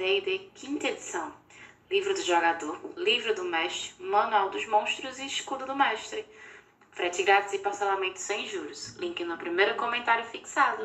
D&D quinta edição. Livro do jogador, livro do mestre, manual dos monstros e escudo do mestre. Frete grátis e parcelamento sem juros. Link no primeiro comentário fixado.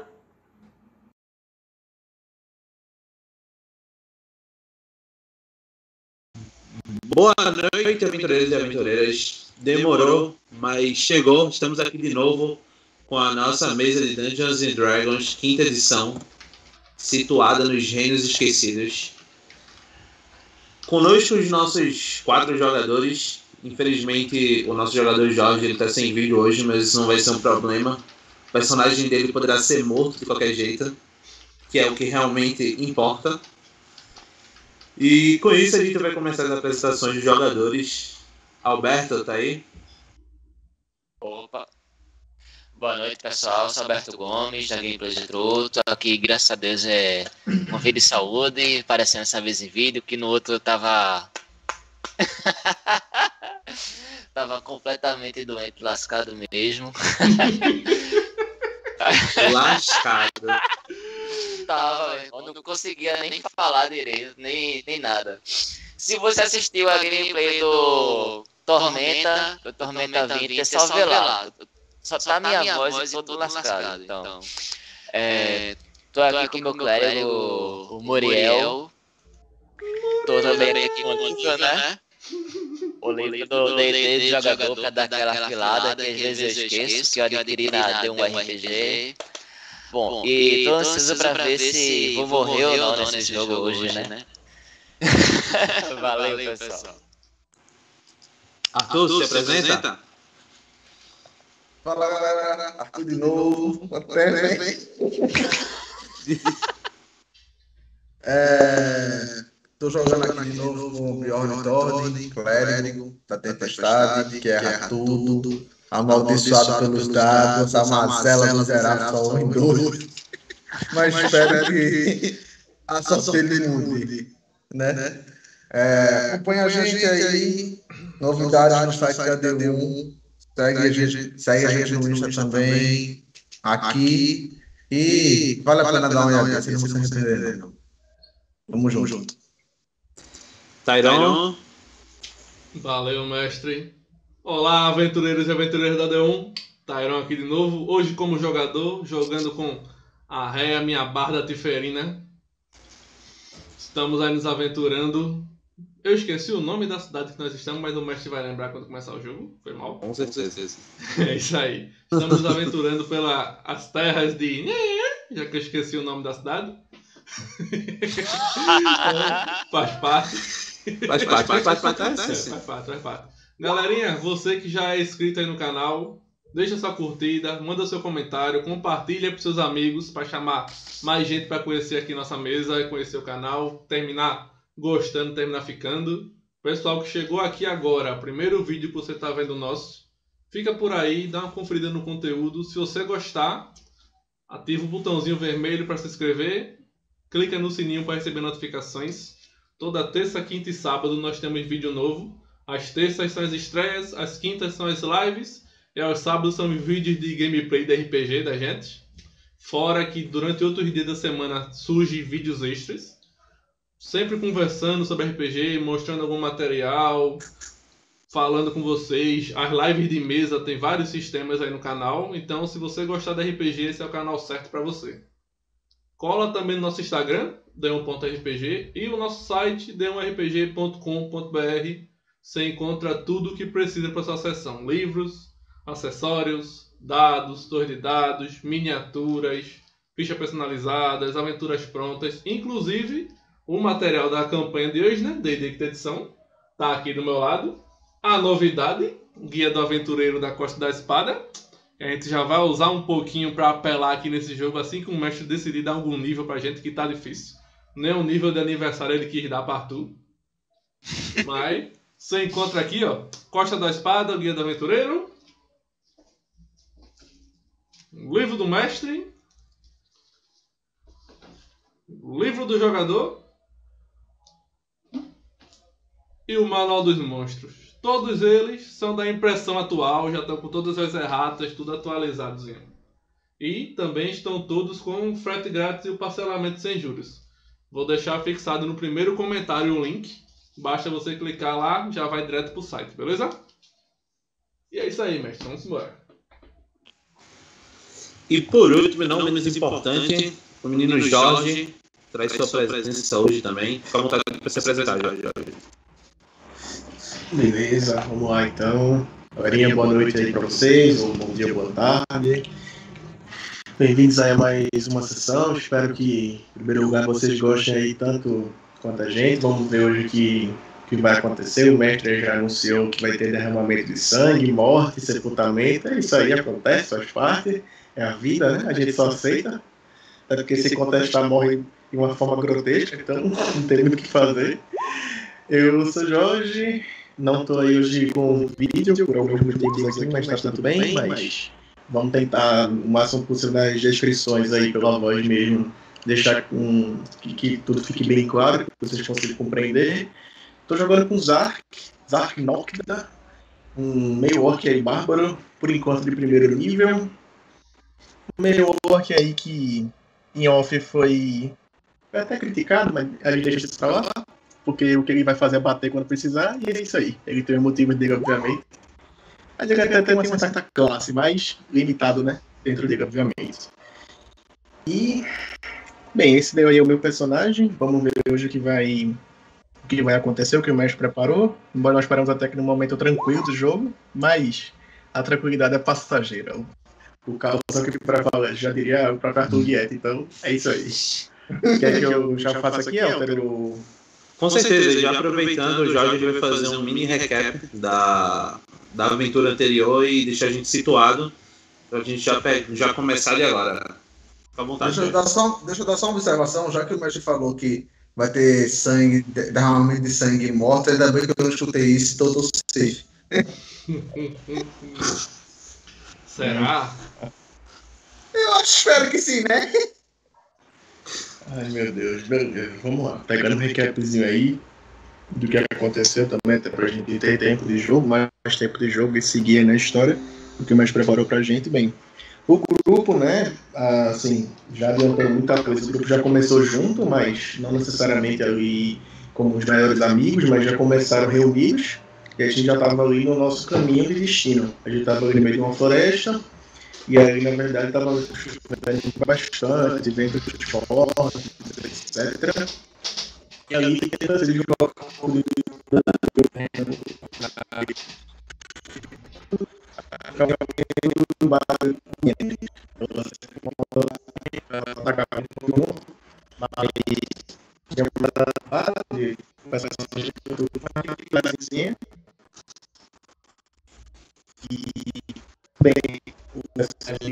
Boa noite, aventureiros e aventureiras. Demorou, mas chegou. Estamos aqui de novo com a nossa mesa de Dungeons & Dragons, quinta edição, situada nos Reinos Esquecidos. Conosco os nossos 4 jogadores. Infelizmente, o nosso jogador Jorge está sem vídeo hoje, mas isso não vai ser um problema. O personagem dele poderá ser morto de qualquer jeito, que é o que realmente importa. E com isso a gente vai começar as apresentações dos jogadores. Alberto, tá aí? Opa! Boa noite, pessoal. Eu sou Alberto Gomes, da Gameplay de Troto. Aqui, graças a Deus, com vida e saúde, parecendo essa vez em vídeo, que no outro eu tava... tava completamente doente, lascado mesmo. Lascado. Eu não conseguia nem falar direito, nem nada. Se você assistiu a gameplay do Tormenta 20, é só ver lá. Só tá minha voz e todo lascado. Então, tô aqui com o meu clérigo, o Muriel. Tô também aqui com o livro, né? O livro do D&D de jogador pra dar aquela filada, que às vezes eu esqueço, que eu adquiri na D1 RPG. Bom, e tô ansioso pra ver se vou morrer ou não nesse jogo hoje, né? Valeu, pessoal. Arthur, se apresenta? Fala, galera. Arthur de novo. Até bem. Tô jogando aqui de novo com o Bjorn Thorne, clérigo da Tempestade, que erra tudo, amaldiçoado pelos dados, a mazela miserável só 1 e 2. Mas espero que a sorte dele mude, né? Acompanha a gente aí, novidades no site da D1, segue a gente no Insta também, aqui, e vale a pena dar uma olhada, vocês não vão se arrepender, não. Tamo junto. Tyron. Valeu, mestre. Olá, aventureiros e aventureiras da D1. Tyron aqui de novo. Hoje como jogador, jogando com a Réia, minha barda Tiferina. Estamos aí nos aventurando. Eu esqueci o nome da cidade que nós estamos, mas o mestre vai lembrar quando começar o jogo. Foi mal? Com certeza. É isso aí. Estamos nos aventurando pelas terras de... Já que eu esqueci o nome da cidade. Faz parte. Faz parte. Galerinha, você que já é inscrito aí no canal, deixa sua curtida, manda seu comentário, compartilha para seus amigos para chamar mais gente para conhecer aqui nossa mesa e conhecer o canal, terminar gostando, terminar ficando. Pessoal que chegou aqui agora, primeiro vídeo que você está vendo nosso, fica por aí, dá uma conferida no conteúdo. Se você gostar, ativa o botãozinho vermelho para se inscrever, clica no sininho para receber notificações. Toda terça, quinta e sábado nós temos vídeo novo. As terças são as estreias, as quintas são as lives e aos sábados são vídeos de gameplay de RPG da gente. Fora que durante outros dias da semana surgem vídeos extras. Sempre conversando sobre RPG, mostrando algum material, falando com vocês. As lives de mesa tem vários sistemas aí no canal. Então se você gostar de RPG, esse é o canal certo para você. Cola também no nosso Instagram, d1.rpg, e o nosso site, d1rpg.com.br. Você encontra tudo o que precisa para sua sessão. Livros, acessórios, dados, torre de dados, miniaturas, fichas personalizadas, aventuras prontas. Inclusive, o material da campanha de hoje, né? D&D quinta edição, tá aqui do meu lado. A novidade, Guia do Aventureiro da Costa da Espada. A gente já vai usar um pouquinho para apelar aqui nesse jogo, assim que o mestre decidir dar algum nível pra gente, que tá difícil. Nem o nível de aniversário ele quis dar para Arthur. Mas você encontra aqui, ó, Costa da Espada, Guia do Aventureiro, Livro do Mestre, Livro do Jogador e o Manual dos Monstros. Todos eles são da impressão atual, já estão com todas as erratas, tudo atualizados. E também estão todos com frete grátis e o parcelamento sem juros. Vou deixar fixado no primeiro comentário o link. Basta você clicar lá, já vai direto pro site, beleza? E é isso aí, mestre. Vamos embora. E por último, e não menos importante, o menino Jorge traz sua presença hoje também. Fica à vontade para se apresentar, Jorge. Beleza, vamos lá então. Galerinha, boa noite aí para vocês, ou bom dia, boa tarde. Bem-vindos aí a mais uma sessão. Espero que, em primeiro lugar, vocês gostem aí tanto quanto a gente. Vamos ver hoje o que vai acontecer. O mestre já anunciou que vai ter derramamento de sangue, morte, sepultamento. É isso aí, acontece, faz parte. É a vida, né? A gente só aceita. Até porque se contestar morre de uma forma grotesca, então não tem muito o que fazer. Eu sou Jorge, não estou aí hoje com vídeo, por alguns motivos aqui, mas está tudo bem, mas vamos tentar o máximo possível nas descrições aí, pela voz mesmo, deixar que tudo fique bem claro, que vocês consigam compreender. Estou jogando com Zark Nocta, um meio orc aí bárbaro, por enquanto de primeiro nível. Um meio orc aí que em off foi até criticado, mas a gente deixa isso pra lá, porque o que ele vai fazer é bater quando precisar, e é isso aí. Ele tem os motivos dele, obviamente. Mas ele até tem uma certa classe, mais limitado, né? Dentro dele, obviamente. E, bem, esse daí é o meu personagem. Vamos ver hoje o que vai acontecer, o que o mestre preparou. Embora nós paramos até que no momento tranquilo do jogo, mas a tranquilidade é passageira. O Carlos aqui para falar, já diria o próprio Arthur Guiette, então é isso aí. Quer que eu já faça aqui, Altero? Com certeza, já aproveitando, o Jorge vai fazer um mini recap da aventura anterior e deixar a gente situado pra gente já começar ali agora. Fica à vontade. Deixa eu dar só uma observação, já que o mestre falou que vai ter sangue, derramamento de sangue e morte, ainda bem que eu não escutei isso, então eu tô safe. Será? Eu espero que sim, né? Ai, meu Deus, beleza. Vamos lá. Pegando um recapzinho aí do que aconteceu também, até pra gente ter tempo de jogo, mais tempo de jogo e seguir aí na história, o que mais preparou pra gente. Bem, o grupo, né, assim, já adiantou muita coisa. O grupo já começou junto, mas não necessariamente ali como os melhores amigos, mas já começaram reunidos. E a gente já estava ali no nosso caminho de destino. A gente estava ali no meio de uma floresta, e aí, na verdade, estava chovendo bastante, ventos fortes, etc. E ali tem esse jogo bem, o mensagem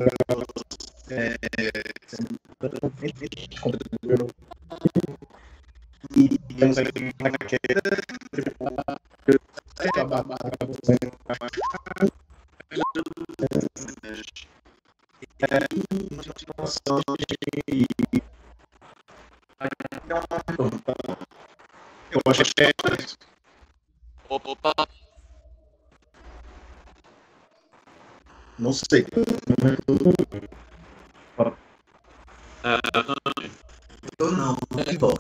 e temos aqui na queda eu acho que é Opa, não sei. Eu não bom.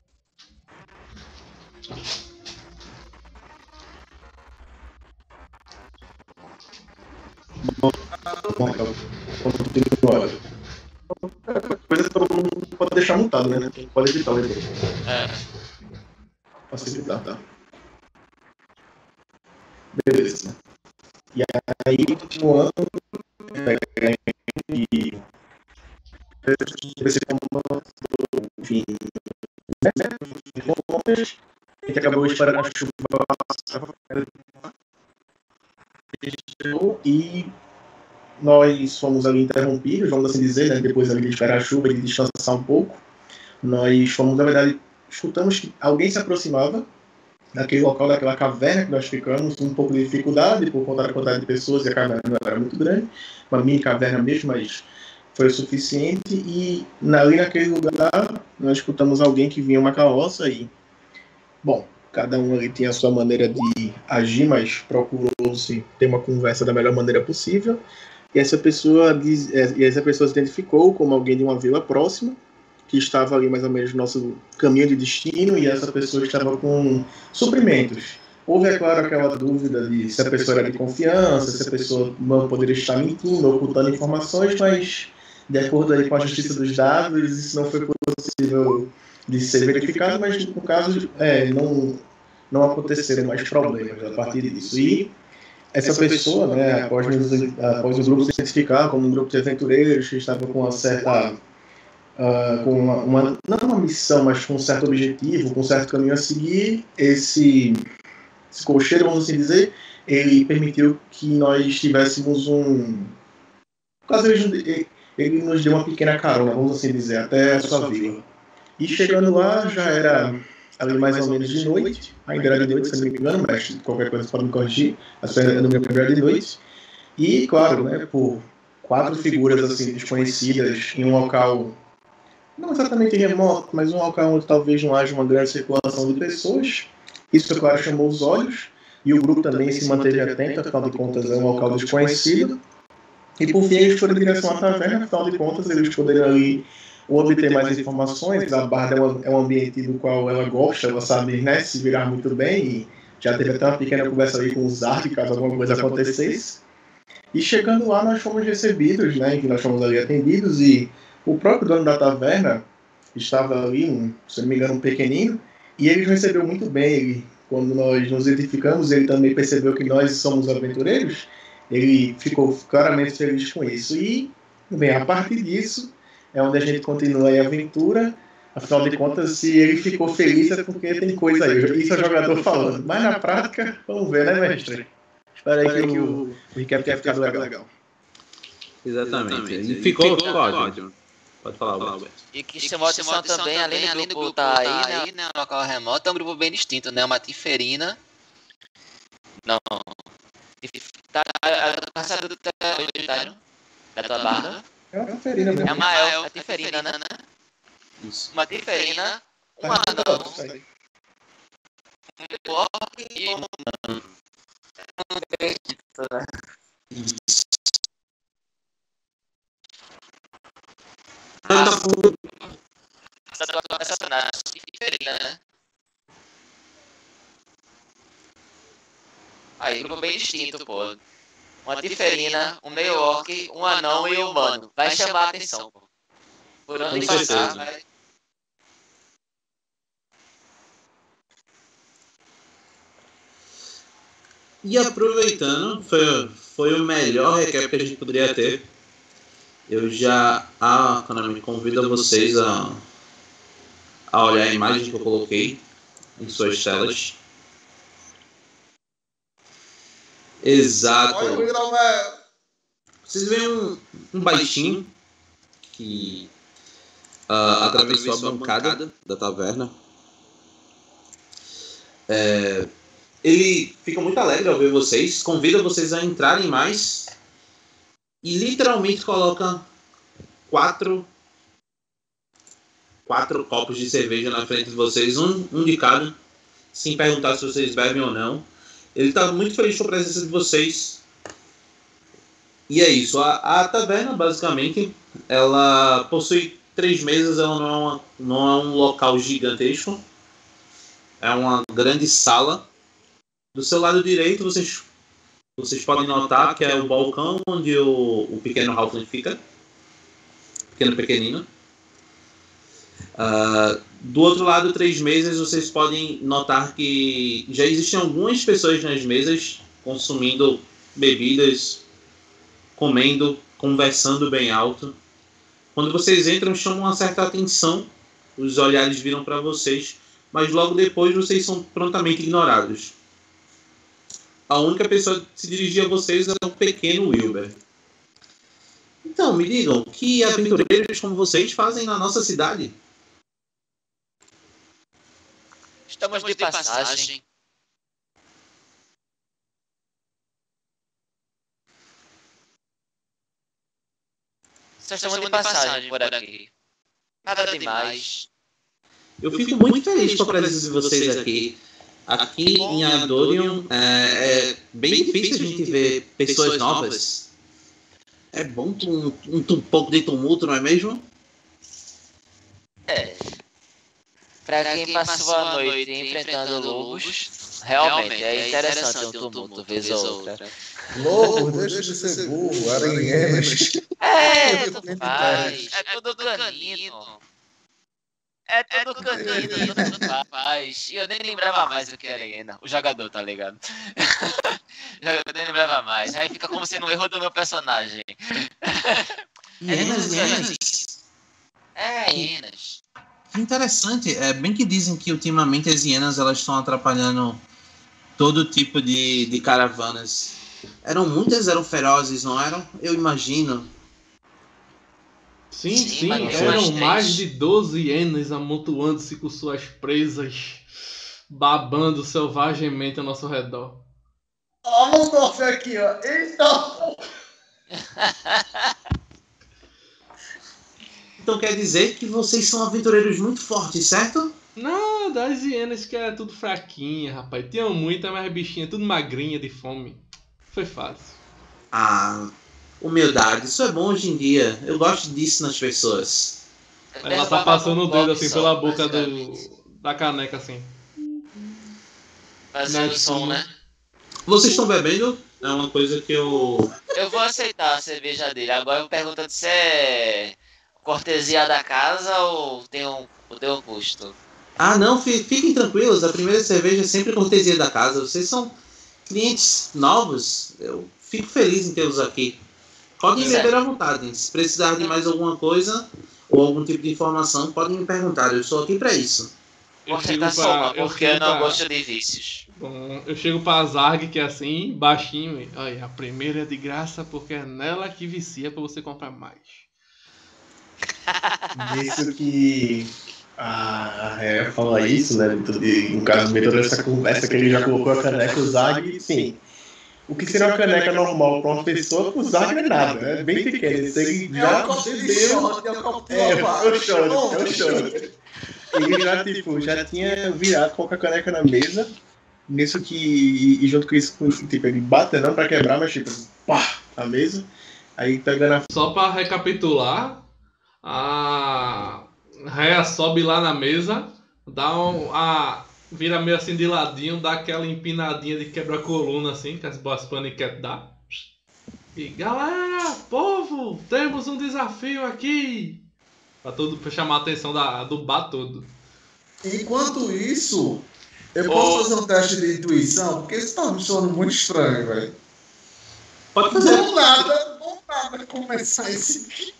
Coisa que todo mundo pode deixar mutado, né? Pode editar o depois. Facilitar, tá? Beleza. E aí, continuando, e esse enfim, a gente acabou esperando a chuva e nós fomos ali interrompidos, vamos assim dizer, né? Depois ali de esperar a chuva e de distanciar um pouco, nós fomos, na verdade, escutamos que alguém se aproximava daquele local, daquela caverna que nós ficamos, com um pouco de dificuldade por conta da quantidade de pessoas, e a caverna não era muito grande, uma mini caverna mesmo, mas foi o suficiente, e ali naquele lugar nós escutamos alguém que vinha uma carroça e, bom, cada um ali tinha a sua maneira de agir, mas procurou-se ter uma conversa da melhor maneira possível, e essa pessoa se identificou como alguém de uma vila próxima, que estava ali mais ou menos no nosso caminho de destino e essa pessoa estava com suprimentos. Houve, é claro, aquela dúvida de se a pessoa era de confiança, se a pessoa não poderia estar mentindo, ocultando informações, mas, de acordo aí com a justiça dos dados, isso não foi possível de ser verificado, mas, no caso, não aconteceram mais problemas a partir disso. E essa pessoa, né, após o grupo se identificar como um grupo de aventureiros que estava com uma certa... com não uma missão, mas com um certo objetivo, com um certo caminho a seguir, esse cocheiro, vamos assim dizer, ele permitiu que nós tivéssemos no caso, ele nos deu uma pequena carona, vamos assim dizer, até a sua vila. E chegando lá, já era ali mais ou menos de noite, ainda era de noite, se não me engano, mas qualquer coisa pode me corrigir, mas no meu primeiro de noite. E, claro, né, por 4 figuras assim desconhecidas em um local, não exatamente remoto, mas um local onde talvez não haja uma grande circulação de pessoas. Isso, é claro, chamou os olhos, e o grupo também se manteve atento, afinal de contas é um local desconhecido. E por fim eles foram em direção à taverna, afinal de contas eles poderiam ali obter mais informações. A Barda é um ambiente do qual ela gosta, ela sabe, né, se virar muito bem, e já teve até uma pequena conversa ali com o Zard, caso alguma coisa acontecesse. E chegando lá nós fomos recebidos, né, em que nós fomos ali atendidos, e o próprio dono da taverna estava ali, se não me engano, um pequenino, e ele nos recebeu muito bem. Quando nós nos identificamos, ele também percebeu que nós somos aventureiros, ele ficou claramente feliz com isso. E, bem, a partir disso, é onde a gente continua a aventura. Afinal de contas, se ele ficou feliz é porque tem coisa aí. Isso é o jogador falando. Mas na prática, vamos ver, né, mestre? Espero aí que o recap tenha ficado legal. Exatamente. E ficou ótimo. Pode falar, Alberto. E que chamou a atenção também, além do grupo tá aí, né, no local remoto, é um grupo bem distinto, né? Uma tiferina. Não. Tá passado do território da tua barra. É uma tiferina mesmo. É uma tiferina, né? Isso. Uma tiferina, um anão, um orc e um humano. Essa personagem tiferina, né? Aí, grupo bem distinto, pô. Uma tiferina, um meio orc, um anão e um humano. Vai chamar a atenção, pô. Por onde passar, vai... E aproveitando, foi o melhor recap que a gente poderia ter. Eu já, Konami, convido vocês a olhar a imagem que eu coloquei em suas telas. Exato. Vocês veem um baixinho que atravessou a bancada da taverna. Ele fica muito alegre ao ver vocês, convida vocês a entrarem mais e literalmente coloca 4 copos de cerveja na frente de vocês, um de cada, sem perguntar se vocês bebem ou não. Ele está muito feliz com a presença de vocês. E é isso, a taverna basicamente, ela possui 3 mesas, ela não é um local gigantesco, é uma grande sala. Do seu lado direito, vocês podem notar que é o balcão onde o pequeno Halfling fica. Pequenino. Do outro lado, 3 mesas, vocês podem notar que já existem algumas pessoas nas mesas consumindo bebidas, comendo, conversando bem alto. Quando vocês entram, chamam uma certa atenção, os olhares viram para vocês, mas logo depois vocês são prontamente ignorados. A única pessoa que se dirigia a vocês era o pequeno Wilber. Então, me digam, o que aventureiros como vocês fazem na nossa cidade? Estamos de passagem. Só estamos de passagem por aqui. Nada demais. Eu fico muito feliz com a presença de vocês aqui. Aqui em Adorion é bem difícil a gente ver pessoas novas. É bom um pouco de tumulto, não é mesmo? É. Pra quem passou a noite enfrentando lobos, realmente é interessante um tumulto vez ou outra. Lobo, deixa de ser burro, era em Emas. Tu faz. É tudo canino. É tudo canino, tudo faz. E eu nem lembrava mais o que era hiena. O jogador, tá ligado? Eu nem lembrava mais. Aí fica como sendo um erro do meu personagem. Hienas. Hienas. Que interessante. É bem que dizem que ultimamente as hienas elas estão atrapalhando todo tipo de caravanas. Eram muitas, eram ferozes, não eram? Eu imagino. Sim, mas eram umas mais três. de 12 hienas amontoando-se com suas presas, babando selvagemente ao nosso redor. Ó, o nosso aqui, ó. Eita! Então quer dizer que vocês são aventureiros muito fortes, certo? Não, das hienas que era tudo fraquinha, rapaz. Tinha muita, mas bichinha, tudo magrinha de fome. Foi fácil. Ah, humildade. Isso é bom hoje em dia. Eu gosto disso nas pessoas. Ela tá passando o dedo assim pela boca da caneca assim. Fazendo som, né? Vocês estão bebendo? É uma coisa que eu... Eu vou aceitar a cerveja dele. Agora eu pergunto se é cortesia da casa ou tem um custo. Ah, não, fiquem tranquilos. A primeira cerveja é sempre cortesia da casa. Vocês são clientes novos. Eu fico feliz em tê-los aqui. Podem beber à vontade. Se precisar de mais alguma coisa ou algum tipo de informação, podem me perguntar. Eu estou aqui para isso. Vou aceitar só uma, porque eu não gosto de vícios. Bom, eu chego pra Zarg, que é assim, baixinho, e olha, a primeira é de graça porque é nela que vicia pra você comprar mais. Isso que a Ré fala isso, né? No caso, meio toda essa conversa que ele já colocou a caneca, o Zag, sim. O que seria uma caneca normal para uma pessoa, o Zag não é nada, é bem pequeno. Ele já eu choro. Ele já tinha virado com a caneca na mesa. Nisso que, e junto com isso, tipo, ele bate não pra quebrar, mas tipo, pá, a mesa. Aí pegando a. Só pra recapitular, a Rhea sobe lá na mesa, vira meio assim de ladinho, dá aquela empinadinha de quebra-coluna assim, que as boas paniquetes dá. E galera, povo, temos um desafio aqui! Pra chamar a atenção do bar todo. Enquanto isso, eu posso fazer um teste de intuição? Porque isso tá me soando muito estranho, velho. Pode fazer. Do nada começar esse...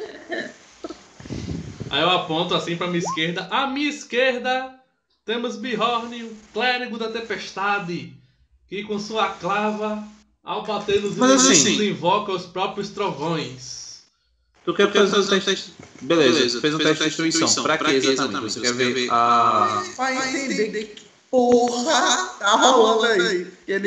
Aí eu aponto assim pra minha esquerda. À minha esquerda temos Bjorn, o clérigo da tempestade, que com sua clava, ao bater nos inimigos, invoca os próprios trovões. Tu quer fazer um teste... Beleza, fez um teste de intuição. Pra que exatamente? Você quer ver a... Pra entender que porra tá rolando aí.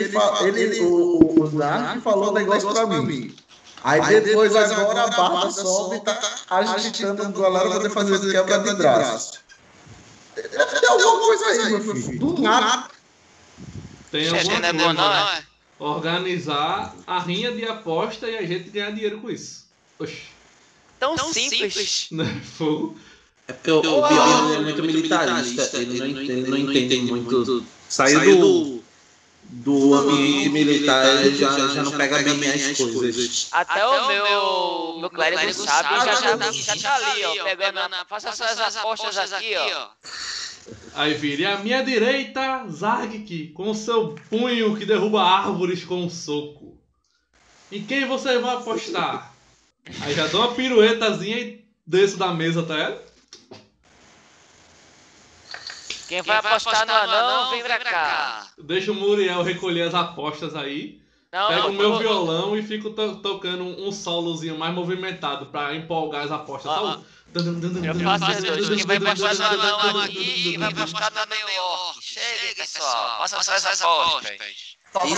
O Nark falou um negócio pra mim. Aí depois agora a barra sobe e tá agitando a galera pra poder fazer quebra de braço. Tem alguma coisa aí, meu filho. Do nada. Tem alguma coisa. Organizar a rinha de aposta e a gente ganhar dinheiro com isso. Oxi. Tão simples. Fogo. É porque o Bjorn é muito militarista. Ele não entende muito. Saiu do ambiente militar, ele já não pega bem as coisas. Até o meu clérigo sábio já tá ali, ó, pegando, faça suas apostas aqui, ó. Aí vira, e à minha direita, Zargik, com seu punho que derruba árvores com um soco. Em quem você vai apostar? Aí já dou uma piruetazinha e desço da mesa, tá ligado? Quem vai apostar no anão, vem pra cá. Deixa o Muriel recolher as apostas aí. Pego o meu violão e fico tocando um solozinho mais movimentado pra empolgar as apostas. Eu faço as duas. Quem vai apostar no anão aqui e vai apostar no anão orc. Chega, pessoal. Faça suas apostas.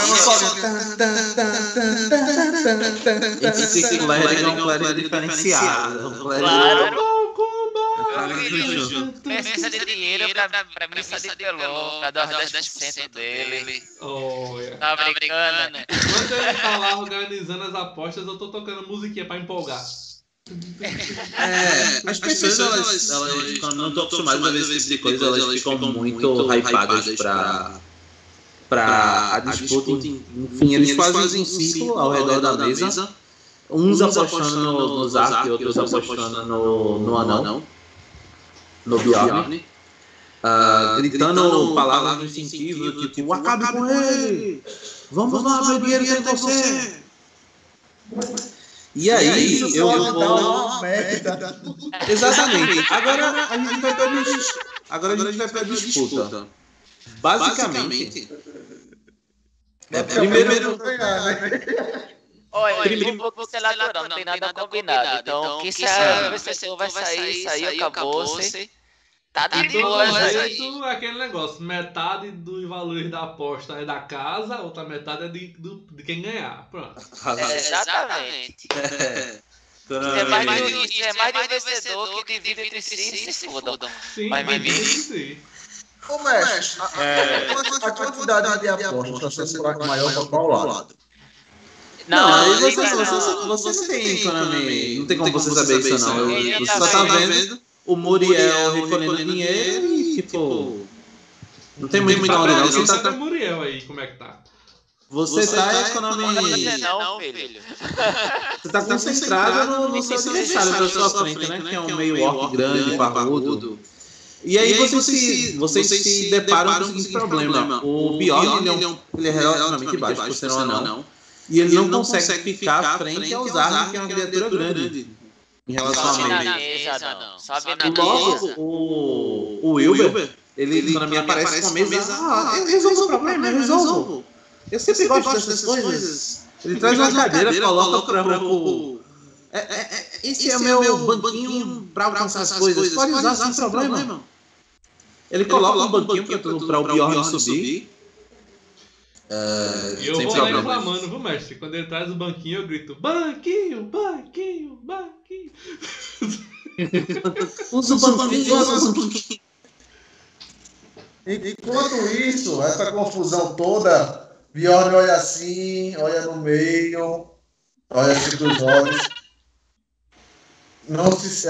Esse clérigo é um clérigo diferenciado. Claro. Pensa de dinheiro pra missa de pelão, pra dar os 10% dele. Tá brincando? Enquanto ele tá lá organizando as apostas, eu tô tocando musiquinha pra empolgar. As pessoas, elas quando não estão acostumadas a ver esse tipo de coisa, elas ficam muito hypadas pra a disputa. Enfim, eles fazem um círculo ao redor da mesa, uns apostando no Zark e outros apostando no Anão, no Bjorn, gritando palavras no incentivo, tipo, acabe com ele! Vamos lá, meu dinheiro tem você! E aí, eu vou... Exatamente. Agora a gente vai pra disputa. Basicamente... Primeiro... Olha, primeiro você lá não tem nada combinado. Então, quem sabe vai sair, saiu, acabou-se. Tá de boa, jeito é aquele negócio, metade dos valores da aposta é da casa, outra metade é de quem ganhar. Pronto. Exatamente. É mais de um vencedor que divide entre si e se fodam. Sim, sim. Ô, mestre, a quantidade de apostas está sendo maior para qual lado? Não, você não tem economia. Não tem como você saber isso, não. Você só tá vendo o Muriel recolhendo dinheiro e, tipo... Não tem muito pra onde não. Você tá com o Muriel aí, como é que tá? Você tá economia... Não, filho. Você tá concentrado no seu adversário da sua frente, né? Que é um meio orc grande, parrudo. E aí vocês se deparam com o seguinte problema. O Bjorn, ele é relativamente baixo, por ser um anão. E ele não consegue ficar à frente ao Zark, que é uma criatura grande. Em relação a ele. Logo, o Wilber, ele quando me aparece com a mesa, eu resolvo o problema, eu resolvo. Eu sempre gosto dessas coisas. Ele traz uma cadeira, coloca pra o... Esse é o meu banquinho pra alcançar as coisas. Pode usar sem problema. Ele coloca um banquinho pra o Bjorn subir. E eu vou lá reclamando, viu, mestre? Quando ele traz o banquinho, eu grito: banquinho, banquinho, banquinho. Usa o banquinho. Enquanto isso, essa confusão toda, Bjorn olha assim, olha no meio, olha assim dos olhos. Não se...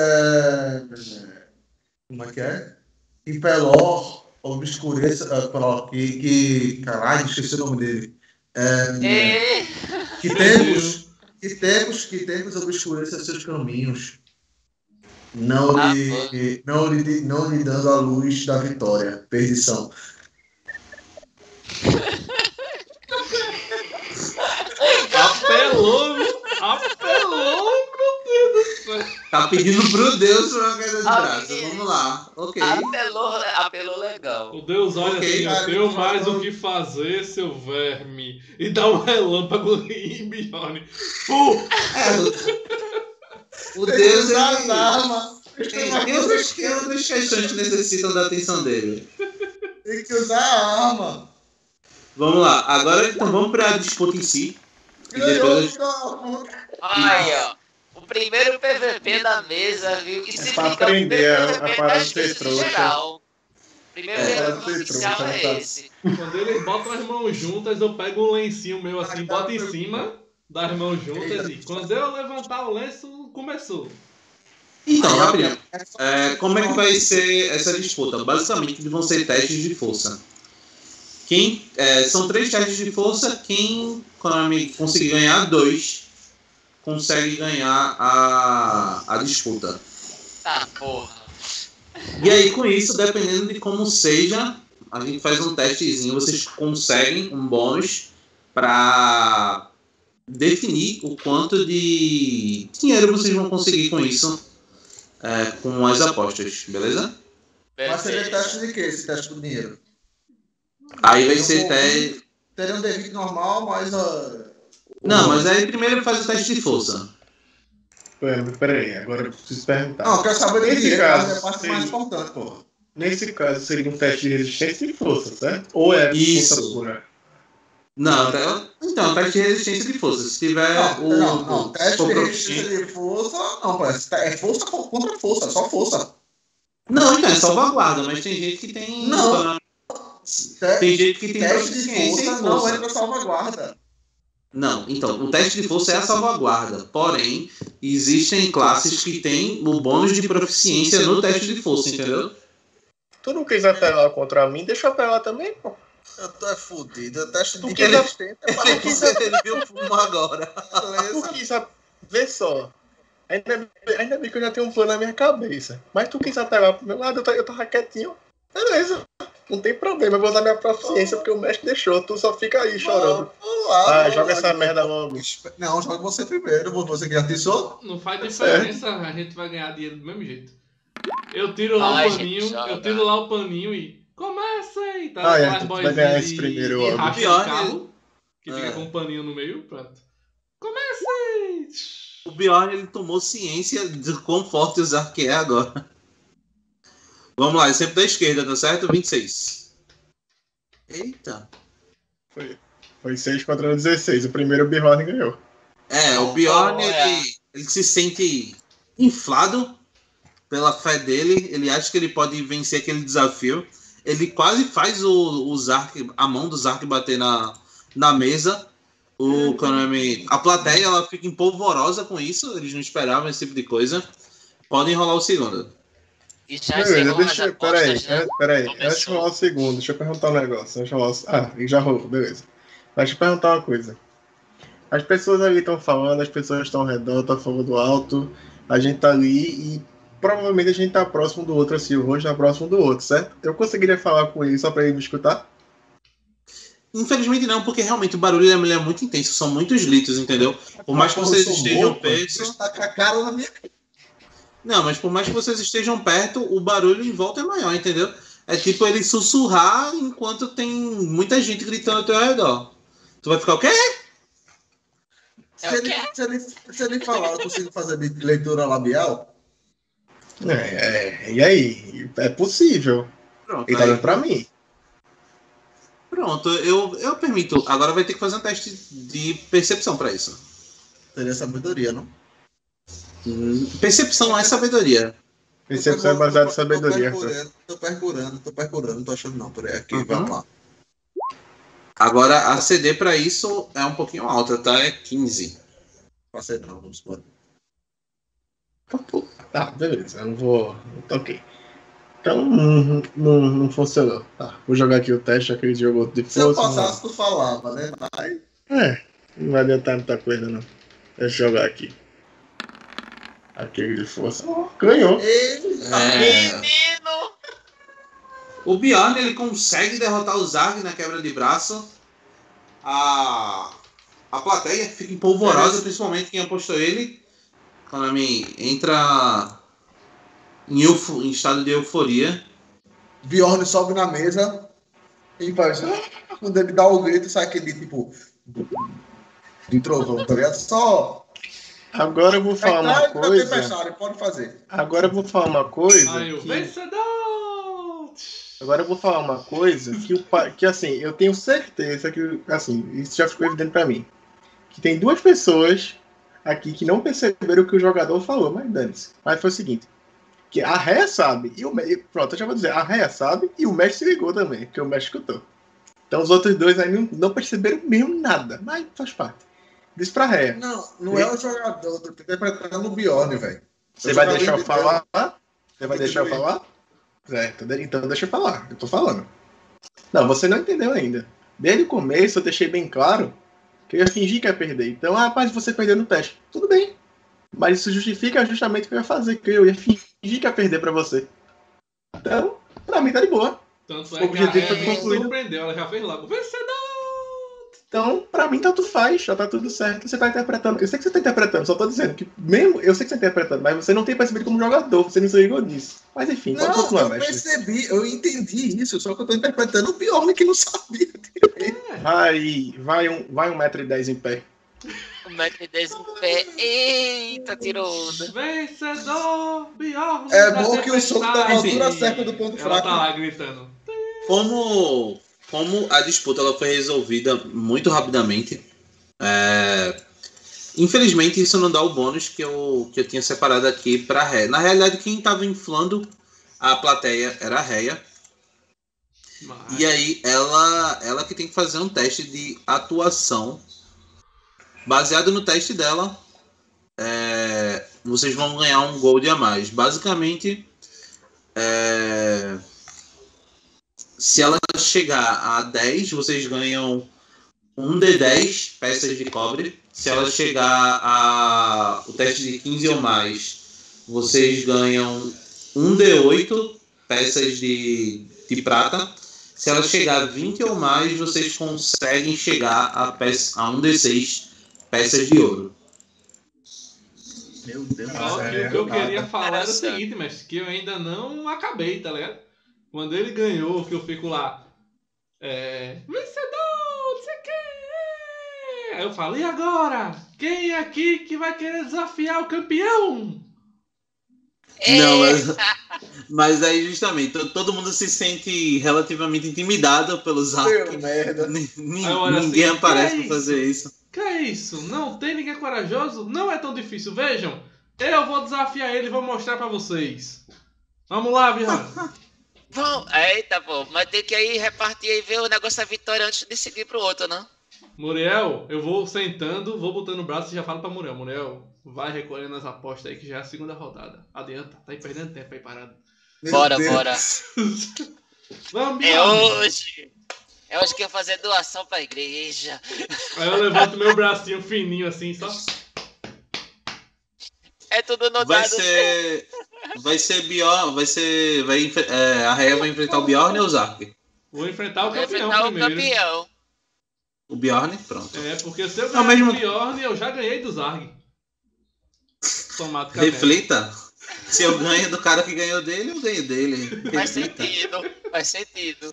Como é que é? E Pelor obscureça... Caralho, esqueci o nome dele. Que temos obscureça seus caminhos. Não lhe dando a luz da vitória. Perdição. Apelou, meu Deus do céu. Tá pedindo pro Deus uma queda de braço. Vamos lá. Ok. Apelou legal. O Deus olha assim, eu tenho mais o que fazer, seu verme. E dá um relâmpago em Bjorn. O Deus é as armas. Tem outras questões que necessitam da atenção dele. Tem que usar a arma. Vamos lá. Agora então vamos pra disputa em si. Olha, ó. O primeiro PVP da mesa, viu? E se pra liga, aprender o primeiro a parar de PVP ser trouxa. geral. O primeiro PVP oficial trouxa, é esse. Quando eles botam as mãos juntas, eu pego um lencinho meu assim, boto em cima das mãos juntas e quando eu levantar o lenço, começou. Então, Gabriel, como é que vai ser essa disputa? Basicamente vão ser testes de força. São 3 testes de força. Quem conseguir ganhar 2 consegue ganhar a disputa. Tá, porra. E aí, com isso, dependendo de como seja, a gente faz um testezinho. Vocês conseguem um bônus para definir o quanto de dinheiro vocês vão conseguir com isso, com as apostas, beleza? Mas seria teste de quê? Esse teste do dinheiro? Aí vai ser teste... Teria um D20 normal, mas... Não, mas aí primeiro faz o teste de força. Peraí, agora eu preciso perguntar. Não, eu quero saber Nesse dinheiro, caso, é a parte mais importante, porra. Nesse caso, seria um teste de resistência e força, certo? Ou é Isso. força pura? Não, então, teste de resistência de força. Se tiver Não, teste de resistência de força... Não, parece. É força contra força, só força. Não, então é salvaguarda, mas tem gente que tem... Não. Tem gente que tem teste de proficiência força em não força. entra salvaguarda. Não, então, o teste de força é a salvaguarda. Porém, existem classes que têm o bônus de proficiência no teste de força, entendeu? Tu não quis apelar contra mim, deixa eu apelar também, pô. Eu tô fudido. Eu teste de quis resistência. Ele viu o fumo agora. Tu quis ver só. Ainda bem que eu já tenho um plano na minha cabeça. Mas tu quis apelar pro meu lado, eu tava quietinho. Beleza. Não tem problema, eu vou usar minha proficiência porque o mestre deixou. Tu só fica aí chorando. Joga essa merda logo. Não, joga você primeiro. Você que já atiçou. Não faz diferença, a gente vai ganhar dinheiro do mesmo jeito. Eu tiro lá o paninho e começa aí, tá? Vai ganhar esse primeiro e logo. racha Pior, o carro, que fica com um paninho no meio, pronto. Começa aí! O Bjorn, ele tomou ciência do quão forte o Zark é agora. Vamos lá, é sempre da esquerda, tá certo? 26. Eita. Foi 6 contra 16. O primeiro Bjorn ganhou. O Bjorn, ele se sente inflado pela fé dele. Ele acha que ele pode vencer aquele desafio. Ele quase faz a mão do Zark bater na mesa. A plateia, ela fica empolvorosa com isso. Eles não esperavam esse tipo de coisa. Podem rolar o segundo. E já encerrou as apostas, Peraí. Antes de rolar o segundo, deixa eu perguntar um negócio. Já rolou, beleza. Mas deixa eu perguntar uma coisa. As pessoas ali estão falando, as pessoas estão ao redor, estão falando alto. A gente tá ali e provavelmente a gente tá próximo do outro, assim, o rosto tá próximo do outro, certo? Eu conseguiria falar com ele só pra ele me escutar? Infelizmente não, porque realmente o barulho é muito intenso, são muitos litros, entendeu? Por mais que vocês estejam perto... Tá com a cara na minha... Não, mas por mais que vocês estejam perto, o barulho em volta é maior, entendeu? É tipo ele sussurrar enquanto tem muita gente gritando ao teu redor. Tu vai ficar o quê? Se ele falar, eu consigo fazer leitura labial? E aí? É possível. Pronto, Ele tá dando pra mim. Pronto, eu permito. Agora vai ter que fazer um teste de percepção pra isso. Seria sabedoria, não? Percepção é sabedoria. Percepção é baseada em sabedoria. Tô percurando, não tô achando não. Por aí, aqui, vamos lá. Agora, a CD pra isso é um pouquinho alta, tá? É 15. Passei não, vamos embora. Tá, beleza, eu não vou... Ok. Então, não funcionou. Tá, vou jogar aqui o teste, já que ele jogou de força. Se eu passasse, tu falava, né? Não vai adiantar muita coisa, não. Deixa eu jogar aqui. Aquele de força. Ganhou. Menino! O Bjorn, ele consegue derrotar o Zarg na quebra de braço. A plateia fica empolvorosa, principalmente quem apostou ele. Konami entra em estado de euforia. Bjorn sobe na mesa e faz... Quando ele dá o grito, sai aquele tipo... de trovão, tá ligado? Só... Agora eu vou falar uma coisa. Pode fazer. Agora eu vou falar uma coisa. Vencedor! Agora eu vou falar uma coisa que assim, eu tenho certeza que, assim, isso já ficou evidente pra mim. Que tem duas pessoas aqui que não perceberam o que o jogador falou, mas dane-se. Mas foi o seguinte, que a Réia sabe, pronto, eu já vou dizer, a Réia sabe e o mestre se ligou também, porque o mestre escutou. Então os outros dois aí não perceberam mesmo nada, mas faz parte. Diz pra Réia. Não é o jogador, eu tô interpretando o Bjorn, velho. Você vai deixar eu falar? Você vai deixar eu falar? Certo, então deixa eu falar, eu tô falando. Não, você não entendeu ainda. Desde o começo eu deixei bem claro que eu ia fingir que ia perder. Então, rapaz, você perdeu no teste. Tudo bem. Mas isso justifica justamente o que eu ia fazer, que eu ia fingir que ia perder pra você. Então, pra mim tá de boa. Tanto é que a Réia surpreendeu, ela já fez logo. Vencedor! Então, pra mim, tanto faz, já tá tudo certo. Você tá interpretando. Eu sei que você tá interpretando, só tô dizendo que mesmo. Eu sei que você tá interpretando, mas você não tem percebido como jogador, você não se ligou nisso. Mas enfim, pode continuar, eu mestre. percebi, eu entendi isso, só que eu tô interpretando o Bjorn que não sabia. Vai 1,10 m em pé. 1,10 m em pé. Eita, tirou onda. Vencedor! Bjorn! É bom que o soco tá na altura certa do ponto fraco. Ela tá lá gritando. Como a disputa ela foi resolvida muito rapidamente, infelizmente isso não dá o bônus que eu tinha separado aqui para a Réia. Na realidade, quem estava inflando a plateia era a Réia. E aí ela que tem que fazer um teste de atuação Baseado no teste dela, vocês vão ganhar um gold a mais. Basicamente, se ela chegar a 10, vocês ganham 1d10 peças de cobre. Se ela chegar a o teste de 15 ou mais, vocês ganham 1d8 peças de prata. Se ela chegar a 20 ou mais, vocês conseguem chegar a 1d6 peças de ouro. Meu Deus do Só céu. que o que eu queria falar era o Interessante. seguinte, mestre, que eu ainda não acabei, tá ligado? Quando ele ganhou, que eu fico lá, vencedor, não sei o quê. Aí eu falo, e agora? Quem aqui que vai querer desafiar o campeão? Não, mas aí justamente todo mundo se sente relativamente intimidado pelos Meu arcos. merda. Ninguém assim, aparece que é pra fazer isso. Que é isso? Não tem ninguém corajoso? Não é tão difícil. Vejam, eu vou desafiar ele e vou mostrar pra vocês. Vamos lá, Bihar. Bom, eita, pô, mas tem que aí repartir e ver o negócio da vitória antes de seguir pro outro, não? Muriel, eu vou sentando, vou botando o braço e já falo pra Muriel. Muriel, vai recolhendo as apostas aí que já é a segunda rodada. Adianta, tá aí perdendo tempo aí parado. Meu Bora, Deus. bora. Vamos, É Bihar. hoje. É hoje que eu vou fazer doação pra igreja. Aí eu levanto meu bracinho fininho assim, só. É tudo no Vai dado. ser. Vai ser Bjorn. A Rhea vai enfrentar o Bjorn ou o Zark? Vou enfrentar o Vou campeão enfrentar o primeiro. campeão. O Bjorn, pronto. É, porque se eu Não, ganhar mesmo- do Bjorn, eu já ganhei do Zarg. Automaticamente. Reflita. Se eu ganho do cara que ganhou dele, eu ganho dele. Faz Reflita. sentido. Faz sentido.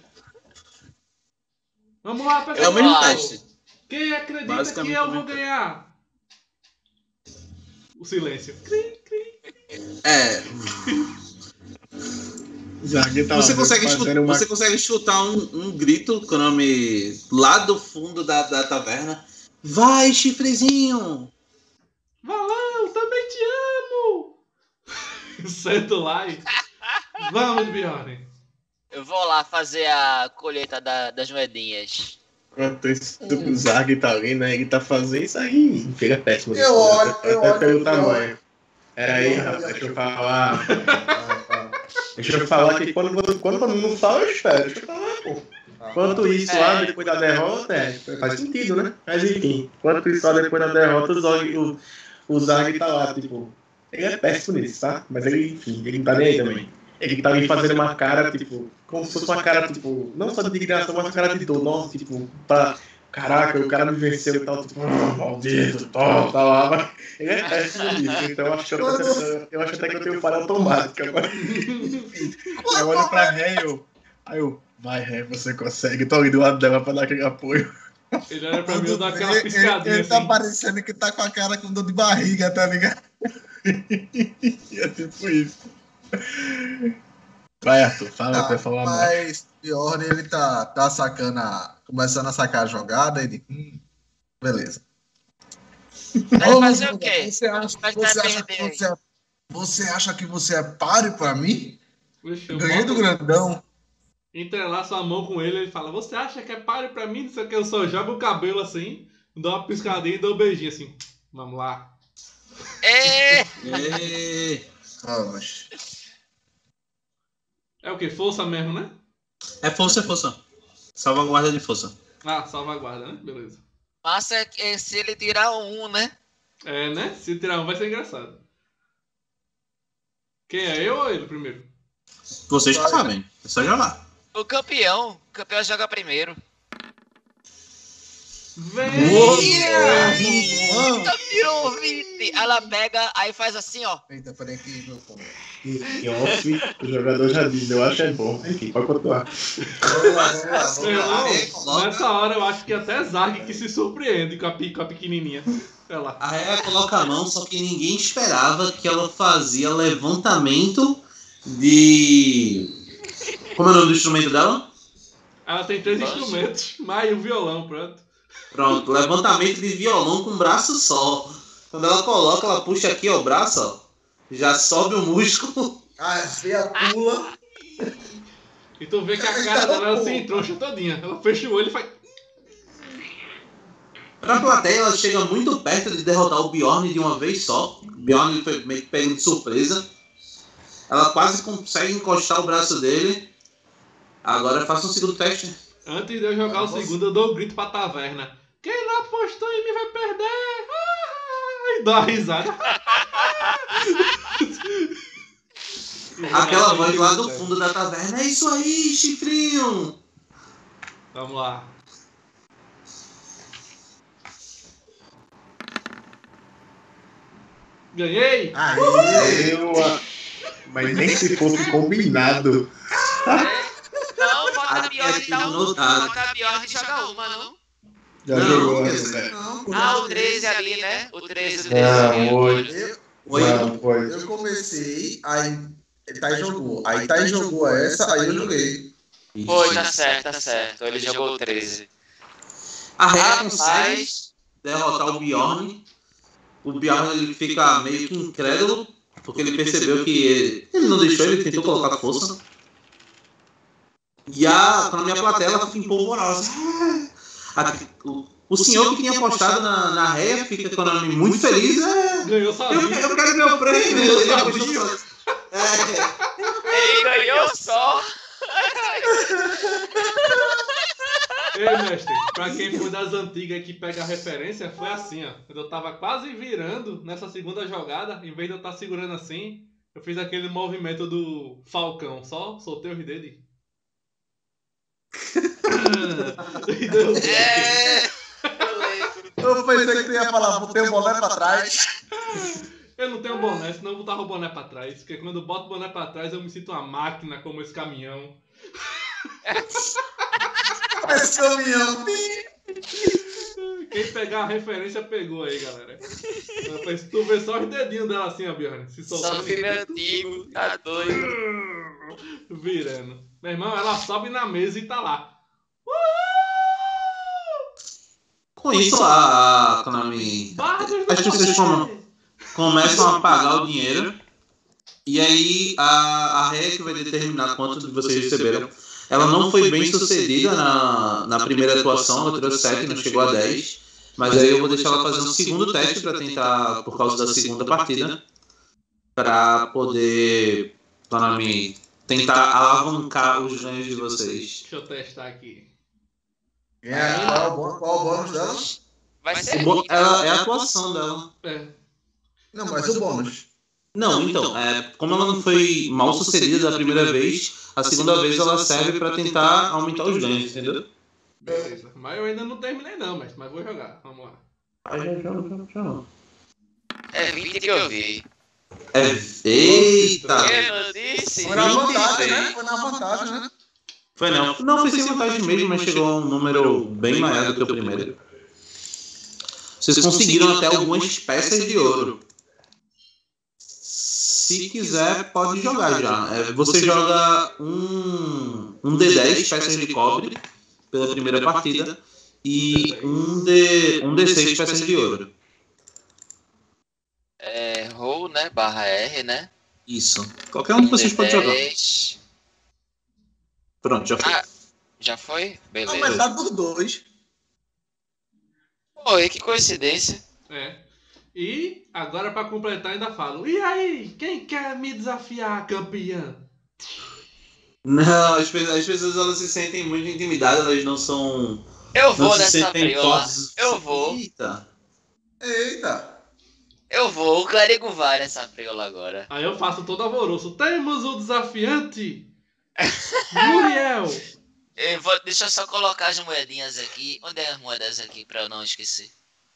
Vamos lá, pessoal. É o mesmo Vamos lá. teste. Quem acredita que Basicamente eu o vou mesmo. ganhar? O silêncio. É. Zag tá Você consegue chutar um grito com o nome lá do fundo da taverna. Vai, chifrezinho! Valão, também te amo! Sento lá e... Vamos, Bjorn. Eu vou lá fazer a colheita das moedinhas. Enquanto o Zag tá ali, né? Ele tá fazendo isso aí. Fica péssimo. Eu olho, Até eu olho, pelo eu tamanho. Peraí, rapaz, deixa eu falar. Deixa eu falar que quando todo mundo fala, eu espero. Deixa eu falar, pô. Enquanto isso, lá depois da derrota, faz sentido, né? Mas enfim, enquanto isso, lá depois da derrota, o Zag tá lá, tipo. Ele é péssimo nisso, tá? Mas ele, enfim, ele não tá nem aí também. Ele tá ali fazendo uma cara, tipo, como se fosse uma cara, tipo, não só de indignação, mas uma cara de dor, nossa, tipo, pra. Caraca, o cara me venceu e tal, tipo, maldito, tal lá, mas ele é péssimo nisso, então eu acho até que eu tenho falha automática, mas eu olho pra Ré e eu, vai Ré, você consegue, tô ali do lado dela pra dar aquele apoio. Ele olha pra mim e dá aquela Ele piscadinha tá assim. parecendo que tá com a cara com dor de barriga, tá ligado? É tipo isso. Vai, Arthur, fala pra falar mais. Mas Bjorn, ele tá sacando começando a sacar a jogada, ele. Beleza. Vai Ô, fazer o Lula, quê? Você acha que você é páreo pra mim? Vixe, eu Ganhei do boto- grandão. entrelaço a mão com ele, ele fala, você acha que é páreo pra mim? Não sei o que, eu só jogo o cabelo assim, dou uma piscadinha e dou um beijinho assim. Vamos lá. É! É, Vamos. É o que? Força mesmo, né? é força. Salvaguarda de força. Ah, salvaguarda, né? Beleza. Massa é se ele tirar um, né? É, né? Se tirar um vai ser engraçado. Quem é? Eu ou ele primeiro? Vocês que sabem. É só jogar. O campeão joga primeiro. Venha! Tirou 20. Ela pega, aí faz assim, ó. Eita, peraí aqui, meu pô. Em off, o jogador já diz, eu acho que é bom. Enfim, pode continuar. Vamos lá. Irmão, nessa hora eu acho que até Zag que se surpreende com a pequenininha. Olha lá. A Rhea coloca a mão, só que ninguém esperava que ela fazia levantamento de... Como é o nome do instrumento dela? Ela tem 3 Nossa. instrumentos, mais o violão, pronto. Pronto, levantamento de violão com um braço só. Quando ela coloca, ela puxa aqui ó, o braço, ó, já sobe o músculo. A Fia pula. E tu vê que a cara dela ela se entrouxa todinha. Ela fecha o olho e faz. Pra plateia, ela chega muito perto de derrotar o Bjorn de uma vez só. O Bjorn foi meio que pego de surpresa. Ela quase consegue encostar o braço dele. Agora faça um segundo teste. Antes de eu jogar o segundo, eu dou um grito pra taverna. Quem não apostou em mim vai perder! E dá uma risada. Aquela voz lá do fundo da taverna. É isso aí, chifrinho! Vamos lá. Ganhei! Mas nem se fosse combinado. Não, bota a Aqui é Bjorn tudo e dá um. notado. Bota a Bjorn e joga uma, não? Já Não, jogou quer antes, dizer, né? Ah, o 13 ali, né? O 13 Não, ali. Não, foi. Eu comecei, aí Tai jogou. Aí Tai jogou essa, aí eu joguei. Foi, tá certo. Ele jogou o 13. A Rhea consegue Rapaz, derrotar o Bjorn. O Bjorn ele fica meio que incrédulo, porque ele percebeu que ele não deixou, ele tentou colocar força. E quando a minha plateia ela fica empolvorosa. O senhor que tinha apostado na Rhea fica com o nome muito feliz. Ganhou sozinho. Eu quero meu prêmio. Ele apostou sozinho. ele ganhou só. Ei, mestre, pra quem for das antigas que pega a referência, foi assim, ó. Quando eu tava quase virando nessa segunda jogada, em vez de eu estar segurando assim, eu fiz aquele movimento do Falcão, só soltei os dedos. E deu. Eu lembro. Eu pensei que tu ia falar, botei o boné pra trás. Eu não tenho boné, senão eu botava o boné pra trás. Porque quando eu boto o boné pra trás, eu me sinto uma máquina como esse caminhão. Esse caminhão. Quem pegar a referência pegou aí, galera. Se tu vê só os dedinhos dela assim, ó, Bjorn. Se Só soltando. filme antigo, tá doido. Virando. Meu irmão, ela sobe na mesa e tá lá. Com isso, a Konami. As pessoas começam a pagar o dinheiro. E aí a Rhea que vai determinar quanto vocês receberam. Ela não foi bem sucedida na primeira atuação, ela trouxe 7, não chegou a 10. Mas aí eu vou deixar ela fazer um segundo teste para tentar, por causa da segunda partida, para poder, Konami, tentar alavancar os ganhos de vocês. Deixa eu testar aqui. Qual o bônus dela? Vai ser. Ela é a atuação dela. É. Não, mas o bônus. Não, então, como ela não foi mal sucedida da primeira vez, a segunda vez ela serve para tentar aumentar os ganhos, entendeu? Beleza. Mas eu ainda não terminei não, mas vou jogar. Vamos lá. É 20 que eu vi. Eita! Eu disse. Foi na vantagem, 26. né? Foi na vantagem, né? Foi não. Não, foi sem vantagem mesmo, mas chegou a um número bem maior do que o primeiro. Vocês conseguiram até algumas peças de ouro. Se quiser, pode jogar já. Você joga um D10 peças de cobre pela primeira partida e um D6 peças de ouro. É roll, né? Barra R, né? Isso. Qualquer um que vocês podem jogar. 10. Pronto, já foi. Já foi? A Beleza. metade dos dois. Oi, que coincidência. É. E agora pra completar ainda falo. E aí, quem quer me desafiar, campeã? Não, as pessoas elas se sentem muito intimidadas, elas não são. Eu vou Não se nessa sentem preula. fortes. Eu vou. Eita. Eita. Eu vou. O Clérigo vai nessa preula agora. Aí eu faço todo alvoroço. Temos o desafiante! Muriel! Deixa eu só colocar as moedinhas aqui. Onde é as moedas aqui pra eu não esquecer?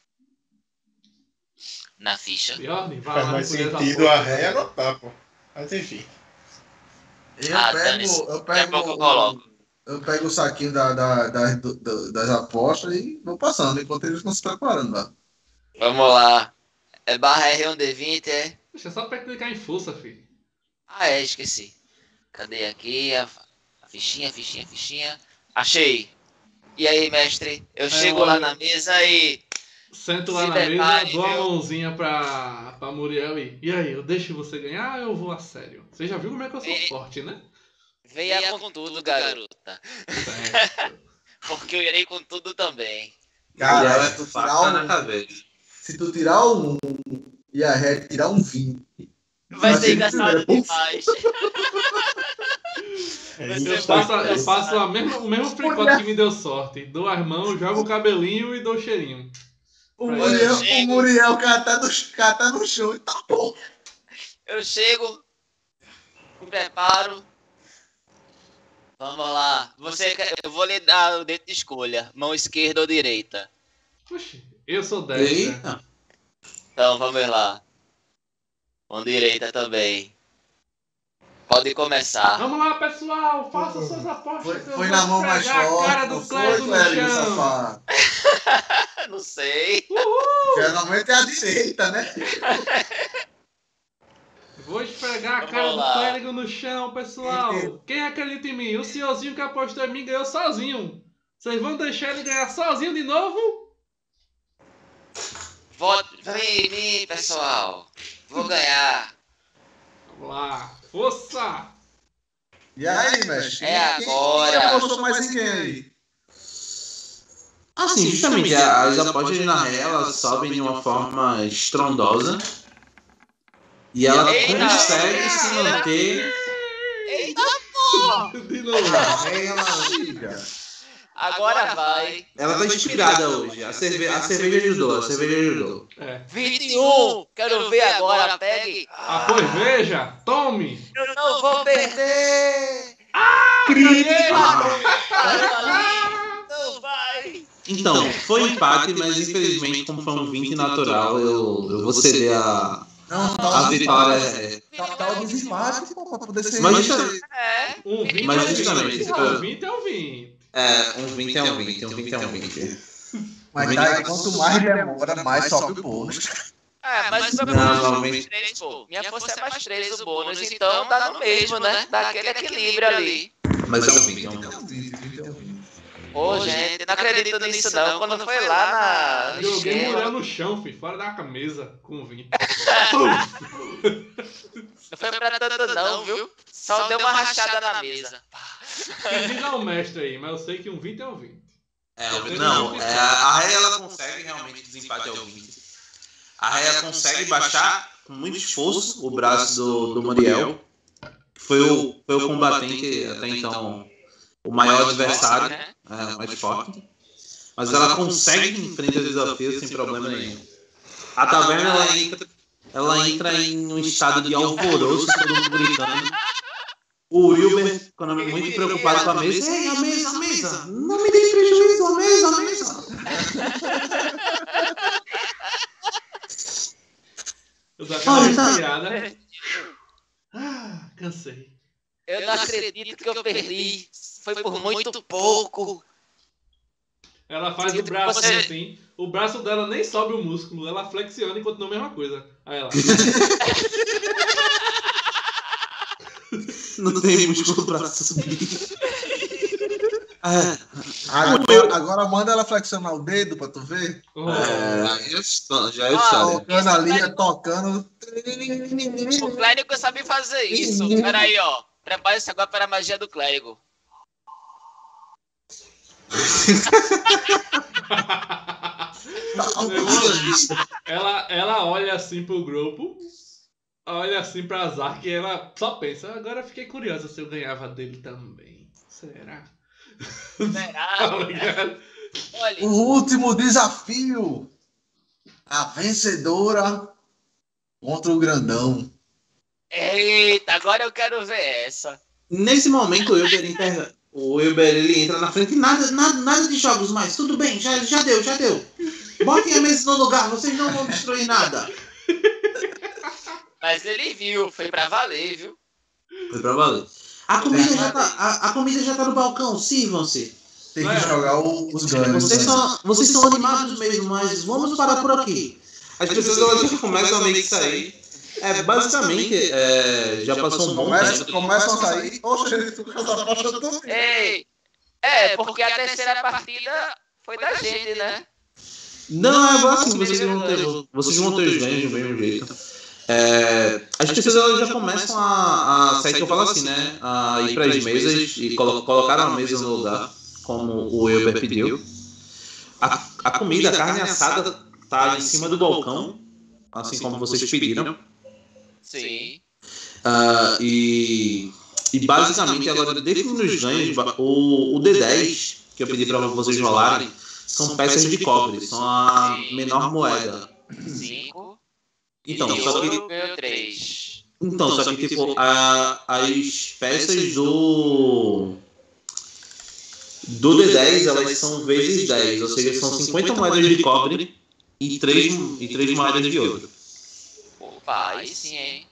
Na ficha. Bjorn, vai Faz lá mais por essa sentido porra. a Rhea anotar, pô. Mas enfim. Dane-se. Daqui a pouco eu coloco. Eu pego o saquinho das apostas e vou passando, enquanto eles estão se preparando lá. Vamos lá. É barra R1D20, é? Deixa só pra clicar em força, filho. Ah, é, esqueci. Cadê aqui a fichinha? Achei. E aí, mestre? Eu chego lá na mesa e... Sento lá Se na prepare, mesa, dou a viu? mãozinha pra Muriel e aí, eu deixo você ganhar ou eu vou a sério? Você já viu como é que eu sou forte, né? Venha com tudo, garota. Certo. Porque eu irei com tudo também. Cara, tu faca na cabeça. se tu tirar um e a Red tirar um 20. Vai Mas ser se engraçado tiver- demais. Eu faço o mesmo fricote que me deu sorte. Dou as mãos, jogo o cabelinho e dou o cheirinho. O Muriel cara tá no chão e tá bom. Eu chego, me preparo. Vamos lá. Eu vou lhe dar o dedo de escolha. Mão esquerda ou direita? Oxi, eu sou 10. Eita. Então vamos lá. Mão direita também. Pode começar. Vamos lá, pessoal. Faça suas apostas. que eu Foi vou na mão mais esfregar a cara forte, do não foi, Clérigo no Clérigo, chão. safado. Não sei. Geralmente é a direita, né? Vou esfregar a Vamos cara lá. do Clérigo no chão, pessoal. Quem acredita em mim? O senhorzinho que apostou em mim ganhou sozinho. Vocês vão deixar ele ganhar sozinho de novo? Vote em mim, pessoal. Vou ganhar. Vamos lá. Força! E aí, mestre? É agora. Quem apostou mais em quem aí? Assim, justamente, as apostas na real elas sobem de uma forma estrondosa. E ela Eita. consegue se manter. Eita, De novo. agora vai. Ela tá inspirada hoje. A cerveja ajudou. É. 21. Quero ver agora. Pegue. Ah, pois veja. Tome. Eu não vou perder. Ganhei. Não vai. Então, foi um empate, mas infelizmente, como foi um 20 natural, eu vou ceder a vitória. Tá o desempate, pô, pra poder ser. Mas É. Um 20 Mas é um justamente, 20. cara. Um 20 é um 20. Um 20 é um 20, um 20 é um 20. Mas daí, quanto mais demora, mais sobe o bônus. Mas foi Não, mais 3, pô. Minha força é mais 3 o bônus, então dá no mesmo, né? Dá aquele equilíbrio ali. Mas é um 20, é um 20. Ô, gente, não acredito nisso não. Quando foi lá na Joguei mulher esquema, no chão, filho. Fora da mesa com 20. não foi pra tanto não, viu? Só deu uma rachada na mesa. Me diga o mestre aí, mas eu sei que um 20 é um 20. A Rhea ela consegue realmente desempate ao 20. A Rhea consegue baixar com muito esforço o braço do Muriel, que foi o combatente até então o maior adversário, né? o mais forte. Mas ela consegue enfrentar os desafios sem problema nenhum. A taverna ela entra em um estado de alvoroço, todo mundo gritando. O Wilber, quando muito preocupado com a mesa, ei, a mesa, não me dê prejuízo, a mesa. Eu dou aquela Olha, tá. respirada. Cansei. Eu não acredito que eu perdi. Foi por muito pouco. Ela faz o braço assim. O braço dela nem sobe o músculo. Ela flexiona e continua a mesma coisa. Aí ela. Não tem músculo pra subir. Agora manda ela flexionar o dedo pra tu ver. Já é história. Tocando ali, tocando. O clérigo sabe fazer isso. Peraí, ó. Prepare-se agora para a magia do clérigo. Ela olha assim pro grupo. Olha assim pra Zark e ela só pensa. Agora eu fiquei curiosa se eu ganhava dele também. Será? Tá ligado? Olha, O último desafio. A vencedora contra o grandão. eita, agora eu quero ver essa. Nesse momento o Wilber ele entra na frente. Nada de jogos mais. Tudo bem, já deu. Botem a mesa no lugar, vocês não vão destruir nada. Mas ele viu, foi pra valer, viu? Foi pra valer. A comida já tá no balcão, sirvam-se. Tem que jogar os ganhos. Vocês são animados mesmo, mas vamos parar por aqui. As pessoas elas já começam a meio que sair. Basicamente, já passou um bom tempo. Começam a sair. Poxa, ele ficou com essa faixa toda. Ei, porque a terceira partida foi da gente, né? Não, assim, vocês vão ter os ganhos do mesmo jeito. As pessoas elas já começam a sair, que eu falo assim, né? A ir para as mesas e colocaram a mesa no lugar, como o Wilber pediu. A comida, a carne assada, tá em cima do balcão, assim como vocês pediram. Sim. E basicamente, agora, definindo os ganhos, o D10, que eu pedi para vocês rolarem, são peças de cobre, são a menor moeda. 5. Então, e só que... ouro ganhou 3. Então, só que, tipo, as peças do D10, elas são vezes 10, ou seja, são 50 moedas de cobre e 3 moedas de ouro. Opa, aí sim, hein?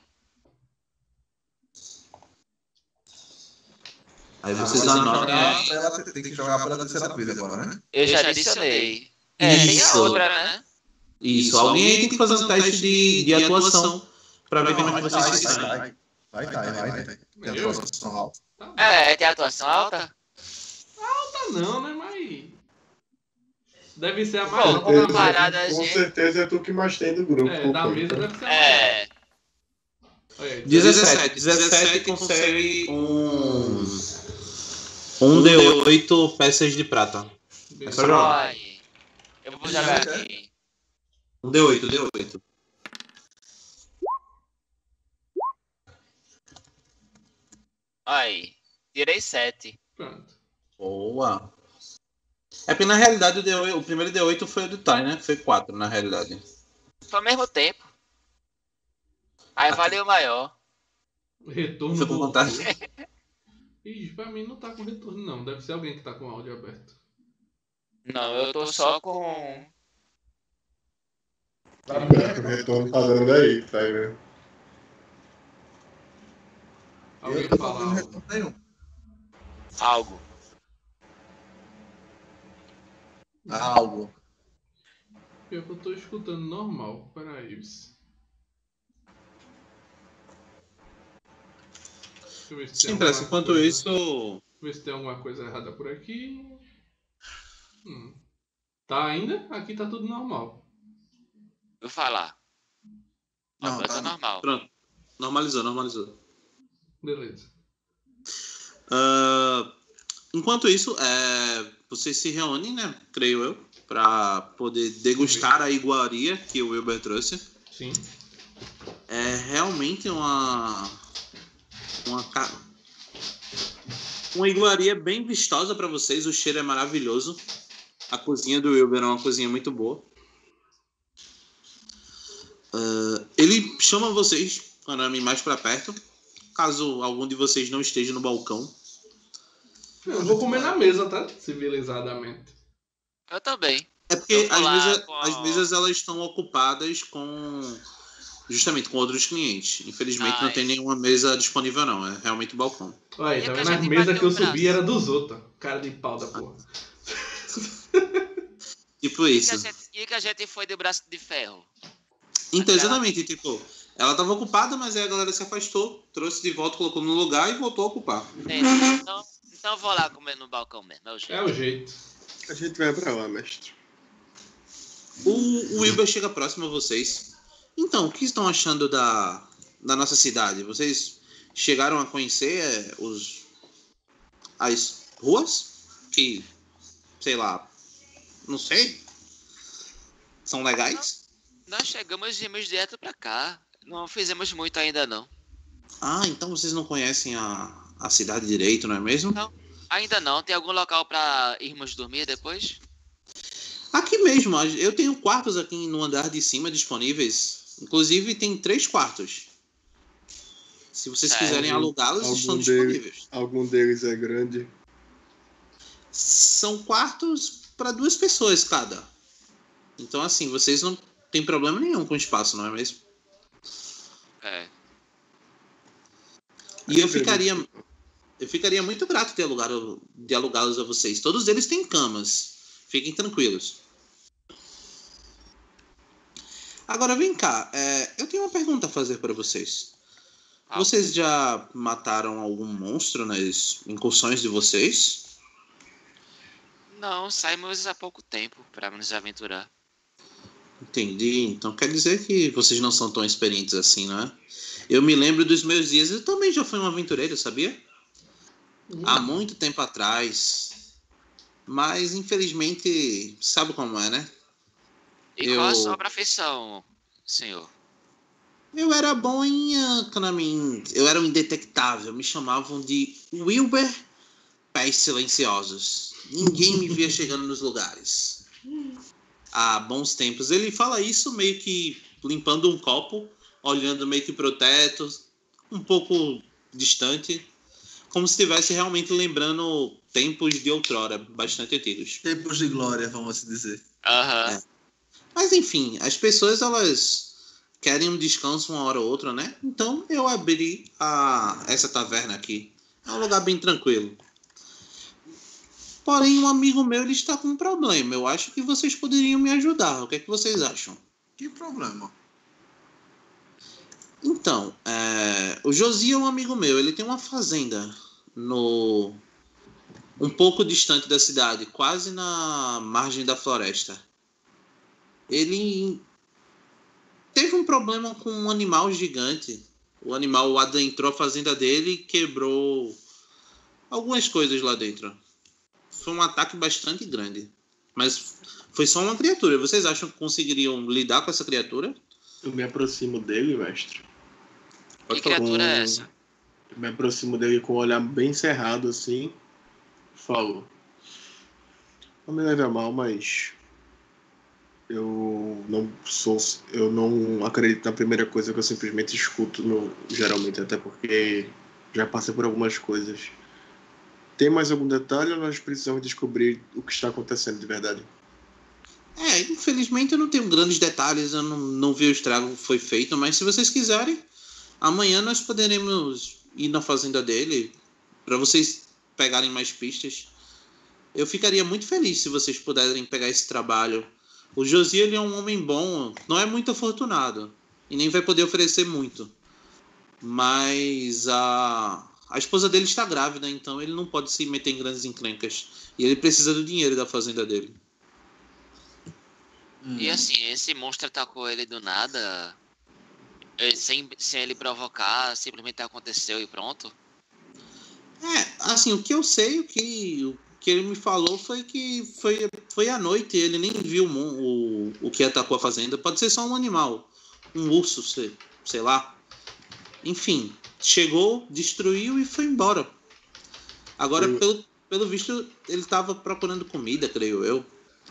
Aí vocês anotam. Tem que jogar pela terceira vez agora, né? Eu já adicionei. Tem a outra, né? Isso, alguém aí tem que fazer um teste de atuação pra ver como é que vocês se sentem. Vai. Tem atuação alta. Tem atuação alta? Alta não, né? Mas... deve ser a mais Pô, alta. uma parada, Com gente. certeza é tu que mais tem do grupo. Da mesa deve ser a mais alta. Olha aí, 17 consegue um D8 peças de prata. É só jogar. Ai, eu vou jogar aqui. Um D8. Aí, tirei 7. Pronto. Boa. É porque na realidade o primeiro D8 foi o do Tai, né? Foi 4 na realidade. Foi ao mesmo tempo. Aí valeu o maior. Retorno Foi com do... vontade. Ih, pra mim não tá com retorno não. Deve ser alguém que tá com o áudio aberto. Não, eu tô só com... Tá aberto, o retorno tá dando aí, tá vendo? Alguém Eu tô fala fazendo algo. retorno nenhum. algo. Algo. Eu tô escutando normal. Peraí. Deixa eu ver se tem Sim, parece. alguma Enquanto coisa. isso... Ver se tem alguma coisa errada por aqui. Tá ainda? Aqui tá tudo normal. Vou falar. Não, Agora tá tá normal. Pronto. Normalizou. Beleza. Enquanto isso, vocês se reúnem, né? Creio eu, para poder degustar a iguaria que o Wilber trouxe. Sim. É realmente uma iguaria bem vistosa para vocês. O cheiro é maravilhoso. A cozinha do Wilber é uma cozinha muito boa. Ele chama vocês para ir mais para perto, caso algum de vocês não esteja no balcão. Eu vou comer na mesa, tá? Civilizadamente. Eu também. É porque Eu vou lá com as mesas elas estão ocupadas justamente com outros clientes. Infelizmente não tem nenhuma mesa disponível não, é realmente o balcão. Olha aí, E tá pra vendo? A gente mesa bater que eu o braço. subi era dos outros. Cara de pau da porra. Tipo isso. E que a gente foi de braço de ferro. Então, exatamente, tipo, ela estava ocupada, mas aí a galera se afastou, trouxe de volta, colocou no lugar e voltou a ocupar. Então eu vou lá comer no balcão mesmo, é o jeito. É o jeito. A gente vai pra lá, mestre. O Wilber chega próximo a vocês. Então, o que estão achando da nossa cidade? Vocês chegaram a conhecer as ruas? Que, sei lá, não sei, são legais? Nós chegamos e viemos direto pra cá. Não fizemos muito ainda não. Ah, então vocês não conhecem a cidade direito, não é mesmo? Não, ainda não. Tem algum local pra irmos dormir depois? Aqui mesmo, eu tenho quartos aqui no andar de cima disponíveis. Inclusive tem 3 quartos. Se vocês quiserem alugá-los, estão disponíveis. Algum deles é grande? São quartos para 2 pessoas cada. Então assim, vocês não tem problema nenhum com espaço, não é mesmo? É. E eu ficaria muito grato de alugá-los a vocês. Todos eles têm camas. Fiquem tranquilos. Agora vem cá, eu tenho uma pergunta a fazer para vocês. Vocês já mataram algum monstro nas incursões de vocês? Não, saímos há pouco tempo pra nos aventurar. Entendi. Então quer dizer que vocês não são tão experientes assim, não é? Eu me lembro dos meus dias, eu também já fui um aventureiro, sabia? Há muito tempo atrás. Mas, infelizmente, sabe como é, né? E qual a sua profissão, senhor? Eu era bom em... eu era um indetectável. Me chamavam de Wilber Pés Silenciosos. Ninguém me via chegando nos lugares. Há bons tempos. Ele fala isso meio que limpando um copo, olhando meio que pro teto, um pouco distante, como se estivesse realmente lembrando tempos de outrora, bastante antigos. Tempos de glória, vamos assim dizer. Aham. Mas enfim, as pessoas elas querem um descanso uma hora ou outra, né? Então eu abri essa taverna aqui. É um lugar bem tranquilo. Porém, um amigo meu ele está com um problema. Eu acho que vocês poderiam me ajudar. O que é que vocês acham? Que problema? Então, o Josi é um amigo meu. Ele tem uma fazenda um pouco distante da cidade, quase na margem da floresta. Ele teve um problema com um animal gigante. O animal adentrou a fazenda dele e quebrou algumas coisas lá dentro. Foi um ataque bastante grande. Mas foi só uma criatura. Vocês acham que conseguiriam lidar com essa criatura? Eu me aproximo dele, mestre. Que criatura é essa? Eu me aproximo dele com um olhar bem cerrado, assim. Falo. Não me leve a mal, mas... Eu não acredito na primeira coisa que eu simplesmente escuto, geralmente, até porque já passei por algumas coisas. Tem mais algum detalhe ou nós precisamos descobrir o que está acontecendo de verdade? Infelizmente eu não tenho grandes detalhes, eu não vi o estrago que foi feito, mas se vocês quiserem, amanhã nós poderemos ir na fazenda dele para vocês pegarem mais pistas. Eu ficaria muito feliz se vocês puderem pegar esse trabalho. O Josi ele é um homem bom, não é muito afortunado e nem vai poder oferecer muito. Mas a esposa dele está grávida, então ele não pode se meter em grandes encrencas. E ele precisa do dinheiro da fazenda dele. E assim, esse monstro atacou ele do nada, sem ele provocar, simplesmente aconteceu e pronto? Assim, o que eu sei, o que ele me falou foi que foi à noite, ele nem viu o que atacou a fazenda. Pode ser só um animal, um urso, sei lá. Enfim, chegou, destruiu e foi embora. Agora, pelo visto, ele estava procurando comida, creio eu.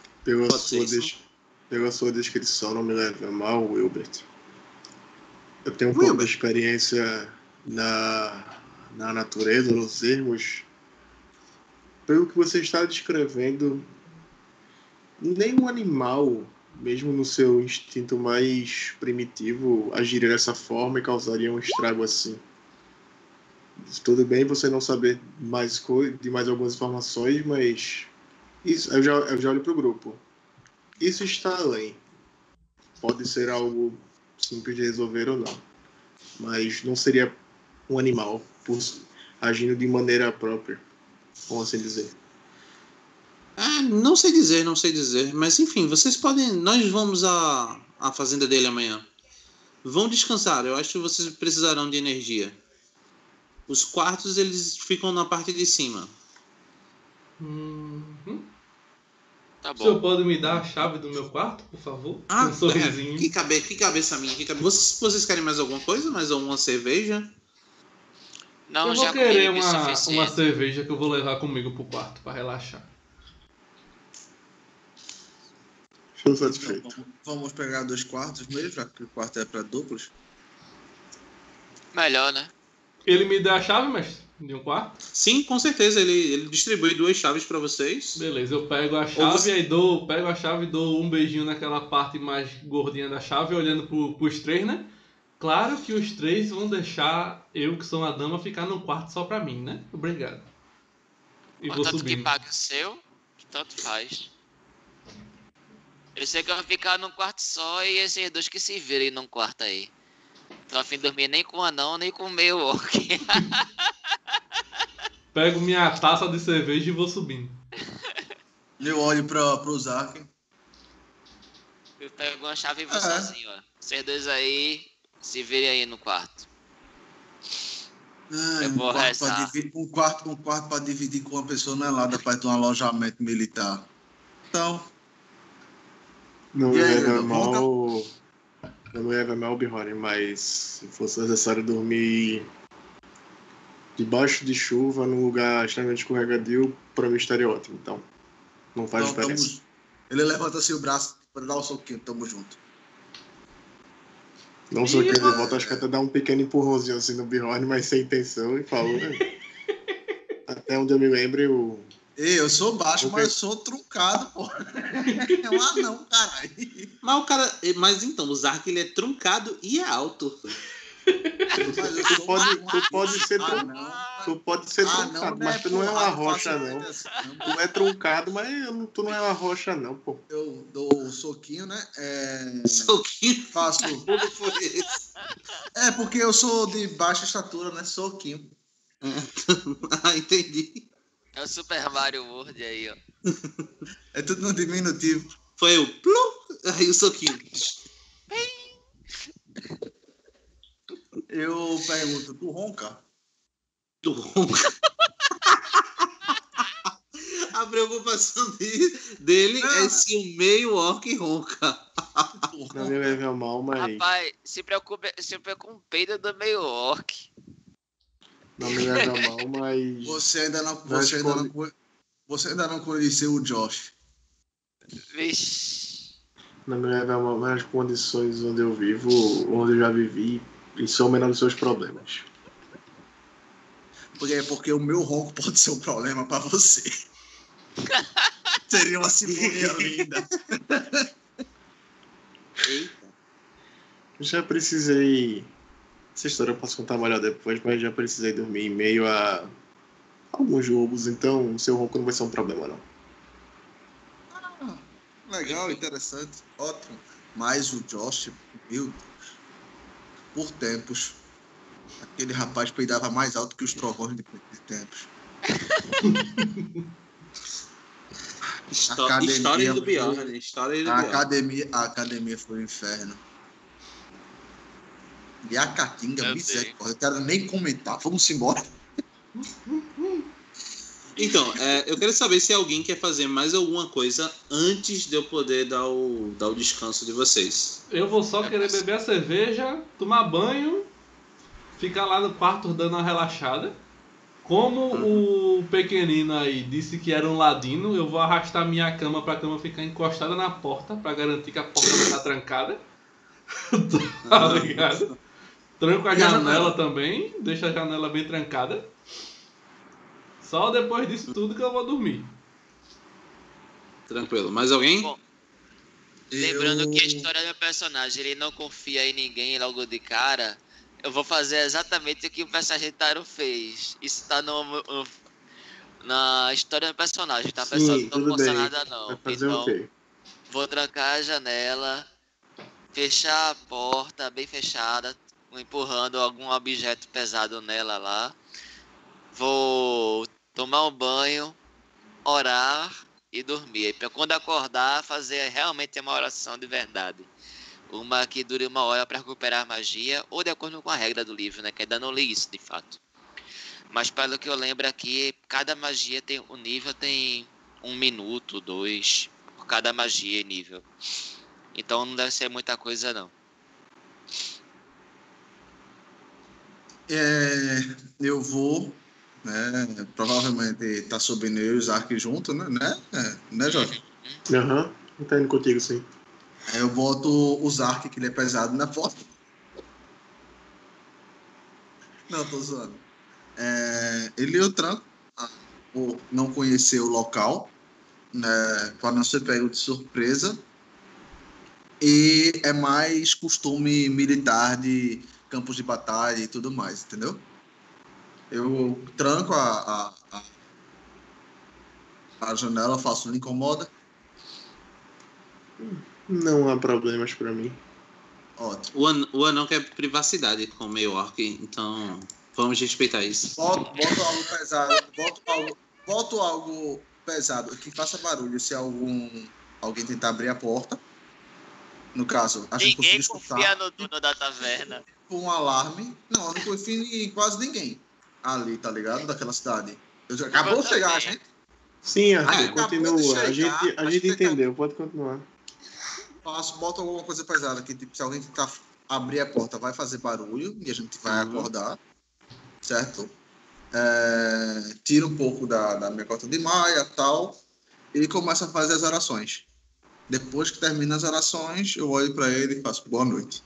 Pela sua descrição, não me leve a mal, Wilbert. Eu tenho um pouco de experiência na natureza, nos ermos. Pelo que você está descrevendo, nenhum animal, mesmo no seu instinto mais primitivo, agiria dessa forma e causaria um estrago assim. Tudo bem você não saber de mais algumas informações, mas isso, eu já olho para o grupo. Isso está além. Pode ser algo simples de resolver ou não. Mas não seria um animal agindo de maneira própria. Como assim dizer? Não sei dizer. Mas enfim, vocês podem... Nós vamos à fazenda dele amanhã. Vão descansar. Eu acho que vocês precisarão de energia. Os quartos, eles ficam na parte de cima. Tá bom. O senhor pode me dar a chave do meu quarto, por favor? Um sorrisinho. Que cabeça minha. Vocês querem mais alguma coisa? Mais alguma cerveja? Não, eu vou já querer comi uma cerveja que eu vou levar comigo pro quarto, pra relaxar. Estou satisfeito. Então, vamos pegar 2 quartos mesmo, já que o quarto é para duplos. Melhor, né? Ele me deu a chave, mestre? De um quarto? Sim, com certeza. Ele distribui 2 chaves pra vocês. Beleza, eu pego a chave pego a chave e dou um beijinho naquela parte mais gordinha da chave, olhando pros 3, né? Claro que os 3 vão deixar eu, que sou uma dama, ficar num quarto só pra mim, né? Obrigado. E vou Contanto subindo. que pague o seu, tanto faz. Eu sei que eu vou ficar num quarto só e esses 2 que se virem num quarto aí. Tô a fim de dormir nem com o anão, nem com o meio orc. Pego minha taça de cerveja e vou subindo. Eu olho pro Zack. Eu pego uma chave e vou sozinho, ó. Vocês 2 aí, se virem aí no quarto. Eu vou rezar. Um quarto para dividir com uma pessoa não é nada perto de um alojamento militar. Então, Não E me aí, leva Leandro, mal. Não me leva mal, Bihori, mas se fosse necessário dormir debaixo de chuva, num lugar extremamente escorregadio, pra mim estaria ótimo. Então, não faz então, diferença. ele levanta assim o braço para dar um soquinho, tamo junto. Não sou aquele de mano. volta, acho que até dá um pequeno empurrãozinho assim no Bihori, mas sem intenção, e falou. Até onde eu me lembro, Ei, eu sou baixo, Ok. mas eu sou truncado, pô. É um anão, caralho. Mas o cara. Mas então, o Zark ele é truncado e é alto. Mas eu sou tu pode ser anão. tu pode ser Ah, truncado, não, mas tu não é uma porrada rocha, facilmente não. assim, não. Tu é truncado, mas tu não é uma rocha, não, pô. Eu dou o soquinho, né? Soquinho. Faço. Como foi esse? É porque eu sou de baixa estatura, né? Soquinho. Ah, entendi. É o Super Mario World aí, ó. É tudo no diminutivo. Foi o plum, aí o soquinho. Eu pergunto, tu ronca? Tu ronca. A preocupação dele é se o meio orc ronca. Não me leve a mal, mas. Rapaz, se preocupe com o peido do meio orc. Não me leve a mal, mas. Você ainda não conheceu o Josh. Vixe. Não me leve a mal, mas as condições onde eu vivo, onde eu já vivi, e são menor dos seus problemas. Porque o meu ronco pode ser um problema pra você. Seria uma sinfonia linda. Eita. Já precisei. Essa história eu posso contar melhor depois, mas já precisei dormir em meio a alguns lobos, então o seu ronco não vai ser um problema, não. Legal, interessante, ótimo. Mas o Josh, meu Deus, por tempos, aquele rapaz peidava mais alto que os trovões de tempos. História do Bjorn. História do A Bjorn. academia foi um inferno. E a Caatinga, Eu misericórdia, eu quero nem comentar. Vamos embora. Então, eu quero saber se alguém quer fazer mais alguma coisa antes de eu poder dar o descanso de vocês. Eu vou só querer beber a cerveja, tomar banho, ficar lá no quarto dando uma relaxada. Como o pequenino aí disse que era um ladino, eu vou arrastar minha cama pra cama ficar encostada na porta pra garantir que a porta não tá trancada. Tá ligado? Tranco a janela também, deixa a janela bem trancada. Só depois disso tudo que eu vou dormir. Tranquilo. Mais alguém? Bom, lembrando que a história do personagem, ele não confia em ninguém logo de cara. Eu vou fazer exatamente o que o personagem Taro fez. Isso tá na história do personagem, tá? Pessoal, não tudo força bem. nada não. Vai fazer Então, o quê? vou trancar a janela, fechar a porta bem fechada, empurrando algum objeto pesado nela lá. Vou tomar um banho, orar e dormir. Para quando acordar, fazer realmente uma oração de verdade. Uma que dure 1 hora para recuperar magia, ou de acordo com a regra do livro, né? Que ainda não li isso de fato. Mas pelo que eu lembro aqui, cada magia tem um nível, tem 1 minuto, 2, por cada magia e nível. Então não deve ser muita coisa não. Eu vou, né? Provavelmente tá subindo eu e o Zark junto, né? Né, Jorge? Aham, tá indo contigo, sim. Aí eu boto o Zark, que ele é pesado, na porta. Não, tô zoando. Ele eu tranco, por não conhecer o local, né? Para não ser pego de surpresa. E é mais costume militar de campos de batalha e tudo mais, entendeu? Eu tranco a janela, faço, não incomoda. Não há problemas pra mim. Ótimo. O anão quer privacidade com o meio orc, então vamos respeitar isso. Boto algo pesado. Boto algo pesado que faça barulho se alguém tentar abrir a porta. No caso, a gente Ninguém conseguir confia escutar no dono da taverna. um alarme. Não, eu não confio em quase ninguém. ali, tá ligado? Daquela cidade. Acabou de chegar, gente. Sim, Aí Arthur, acabou de continua. A chegar, gente acho que entendeu, pode continuar. Bota alguma coisa pesada aqui, tipo, se alguém tentar abrir a porta, vai fazer barulho e a gente vai acordar, certo? Tira um pouco da minha cota de maia e tal, e começa a fazer as orações. Depois que termina as orações, eu olho para ele e faço boa noite.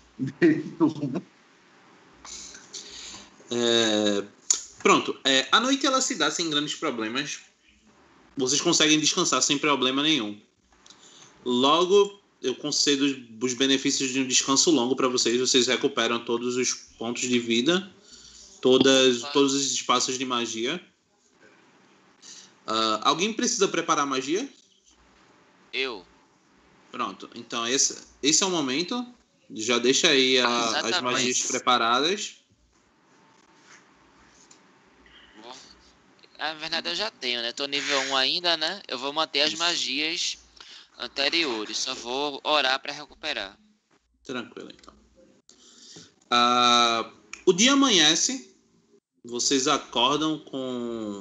Pronto. A noite ela se dá sem grandes problemas. Vocês conseguem descansar sem problema nenhum. Logo, eu concedo os benefícios de um descanso longo para vocês. Vocês recuperam todos os pontos de vida, todos os espaços de magia. Alguém precisa preparar magia? Eu. Pronto. Então, esse é o momento. Já deixa aí as magias preparadas. Na verdade eu já tenho, né? Tô nível 1 ainda, né? Eu vou manter as magias anteriores. Só vou orar pra recuperar. Tranquilo, então. O dia amanhece. Vocês acordam com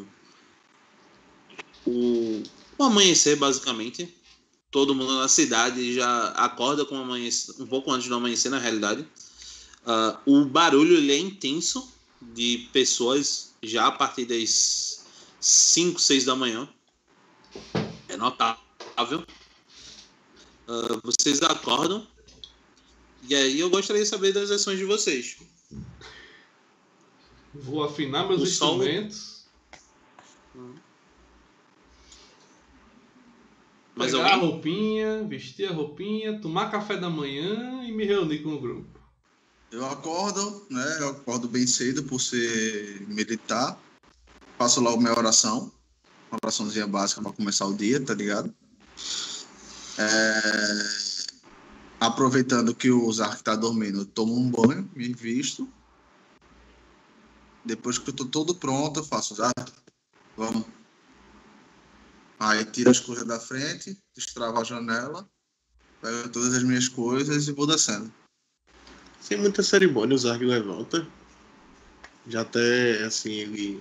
o amanhecer, basicamente. Todo mundo na cidade já acorda com o amanhecer, um pouco antes do amanhecer, na realidade. O barulho ele é intenso de pessoas já a partir das 5, 6 da manhã. É notável. Vocês acordam. E aí eu gostaria de saber das ações de vocês. Vou afinar meus instrumentos. Pegar a roupinha, vestir a roupinha, tomar café da manhã e me reunir com o grupo. Eu acordo, né? Eu acordo bem cedo por ser militar. Faço logo minha oração. Uma oraçãozinha básica para começar o dia, tá ligado? Aproveitando que o Zark tá dormindo, eu tomo um banho, me visto. Depois que eu tô todo pronto, eu faço, Zark, vamos. Aí tiro as coisas da frente, destravo a janela, pego todas as minhas coisas e vou descendo. Sem muita cerimônia, o Zark levanta. Já até, assim, ele...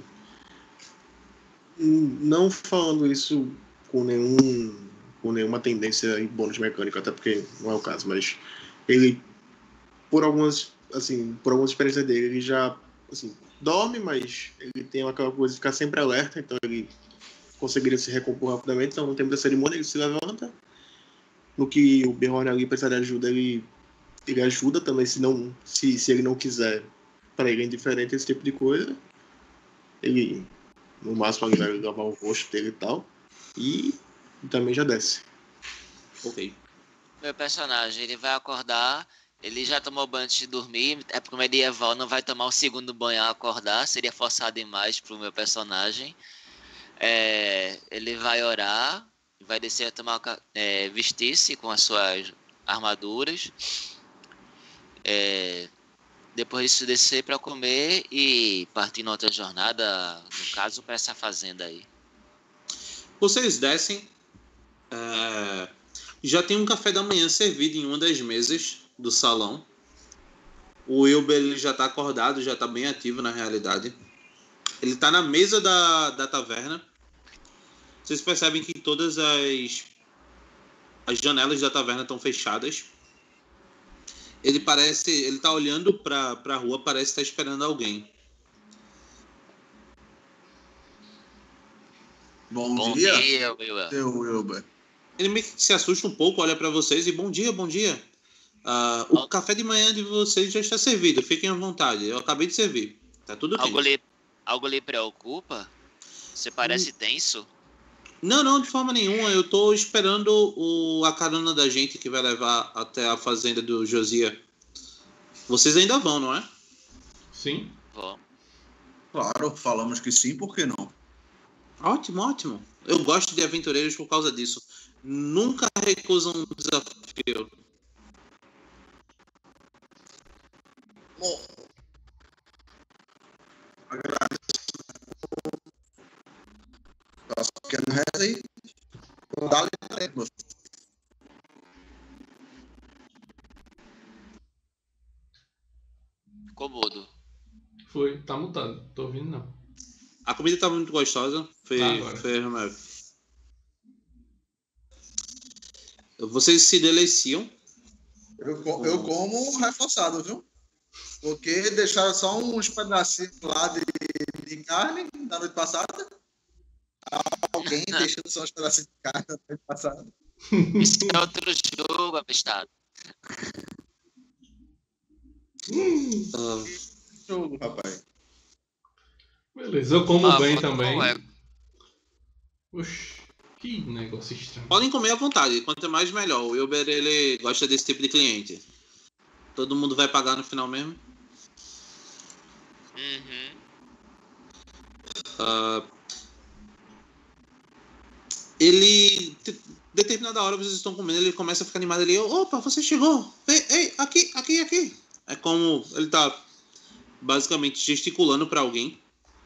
Não falando isso com nenhuma tendência em bônus mecânico, até porque não é o caso, mas ele, por algumas experiências dele, ele já, assim, dorme, mas ele tem aquela coisa de ficar sempre alerta, então ele conseguiria se recompor rapidamente, então no tempo da cerimônia ele se levanta. No que o Berrone ali precisar de ajuda, ele ajuda também, se ele não quiser, para ele é indiferente esse tipo de coisa. Ele, no máximo, ele vai lavar o rosto dele e tal, e também já desce. Ok. Meu personagem, ele vai acordar, ele já tomou banho antes de dormir, é porque o medieval não vai tomar o segundo banho ao acordar, seria forçado demais pro meu personagem. Ele vai orar, vai descer a tomar, vestir-se com as suas armaduras, depois disso descer para comer e partir em outra jornada, no caso para essa fazenda aí. Vocês descem, já tem um café da manhã servido em uma das mesas do salão. O Wilber ele já está acordado, já está bem ativo na realidade. Ele está na mesa da taverna. Vocês percebem que todas as janelas da taverna estão fechadas. Ele está olhando para a rua, parece estar esperando alguém. Bom dia, Wilber. seu Wilber. Ele meio que se assusta um pouco, olha para vocês e bom dia, bom dia. O café de manhã de vocês já está servido, fiquem à vontade. Eu acabei de servir. Tá tudo bem. Algo lhe preocupa? Você parece tenso? Não, de forma nenhuma. Eu tô esperando a carona da gente que vai levar até a fazenda do Josias. Vocês ainda vão, não é? Sim. Vamos. Claro, falamos que sim, por que não? Ótimo. Eu gosto de aventureiros por causa disso. Nunca recusam um desafio. Bom, agradeço. Faço um pequeno resto aí. Dá-lhe tempo. Ficou mudo. Foi, tá mutado. Tô ouvindo não. A comida tava muito gostosa. Foi remédio. Vocês se deliciam? Eu como reforçado, viu? Porque deixaram só uns pedacinhos lá de carne da noite passada. Alguém deixou só uns pedacinhos de carne da noite passada. Isso é outro jogo, abestado. Jogo, rapaz. Beleza, eu como bem também. É. Oxi, que negócio estranho. Podem comer à vontade, quanto mais melhor. O Wilber, ele gosta desse tipo de cliente. Todo mundo vai pagar no final mesmo. Ele, determinada hora vocês estão comendo, ele começa a ficar animado ali. Opa, você chegou! Ei, aqui! É como ele tá basicamente gesticulando pra alguém.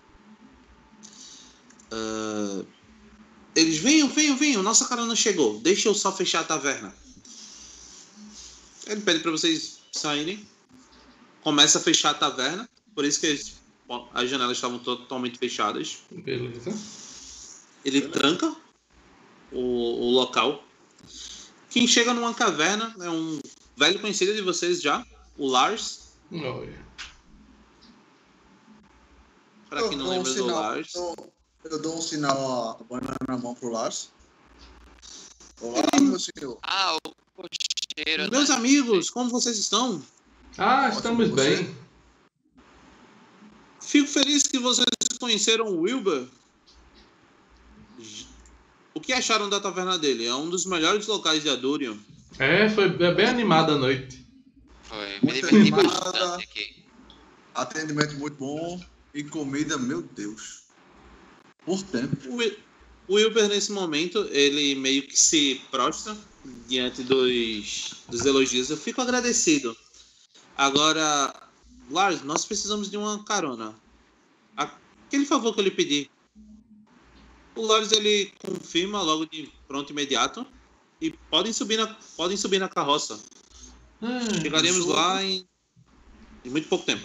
Eles, venham, nossa carona chegou. Deixa eu só fechar a taverna. Ele pede pra vocês saírem. Começa a fechar a taverna. Por isso que as janelas estavam totalmente fechadas. Beleza. Ele tranca o local. Quem chega numa caverna é um velho conhecido de vocês já, o Lars. Olha. Pra quem não lembra do Lars. Eu dou um sinal, a banana na mão pro Lars. Olá, meu senhor. O cocheiro, Meus né? amigos, como vocês estão? Estamos bem. Fico feliz que vocês conheceram o Wilber. O que acharam da taverna dele? É um dos melhores locais de Adurion. Foi bem animada a noite. Foi, me Muito diverti animada. bastante aqui. Atendimento muito bom. E comida, meu Deus. Por tempo. O Wilber, nesse momento, ele meio que se prostra diante dos elogios. Eu fico agradecido. Agora, Lars, nós precisamos de uma carona. Aquele favor que eu lhe pedi. O Lars, ele confirma logo de pronto imediato. E podem subir na carroça. Chegaremos lá em muito pouco tempo.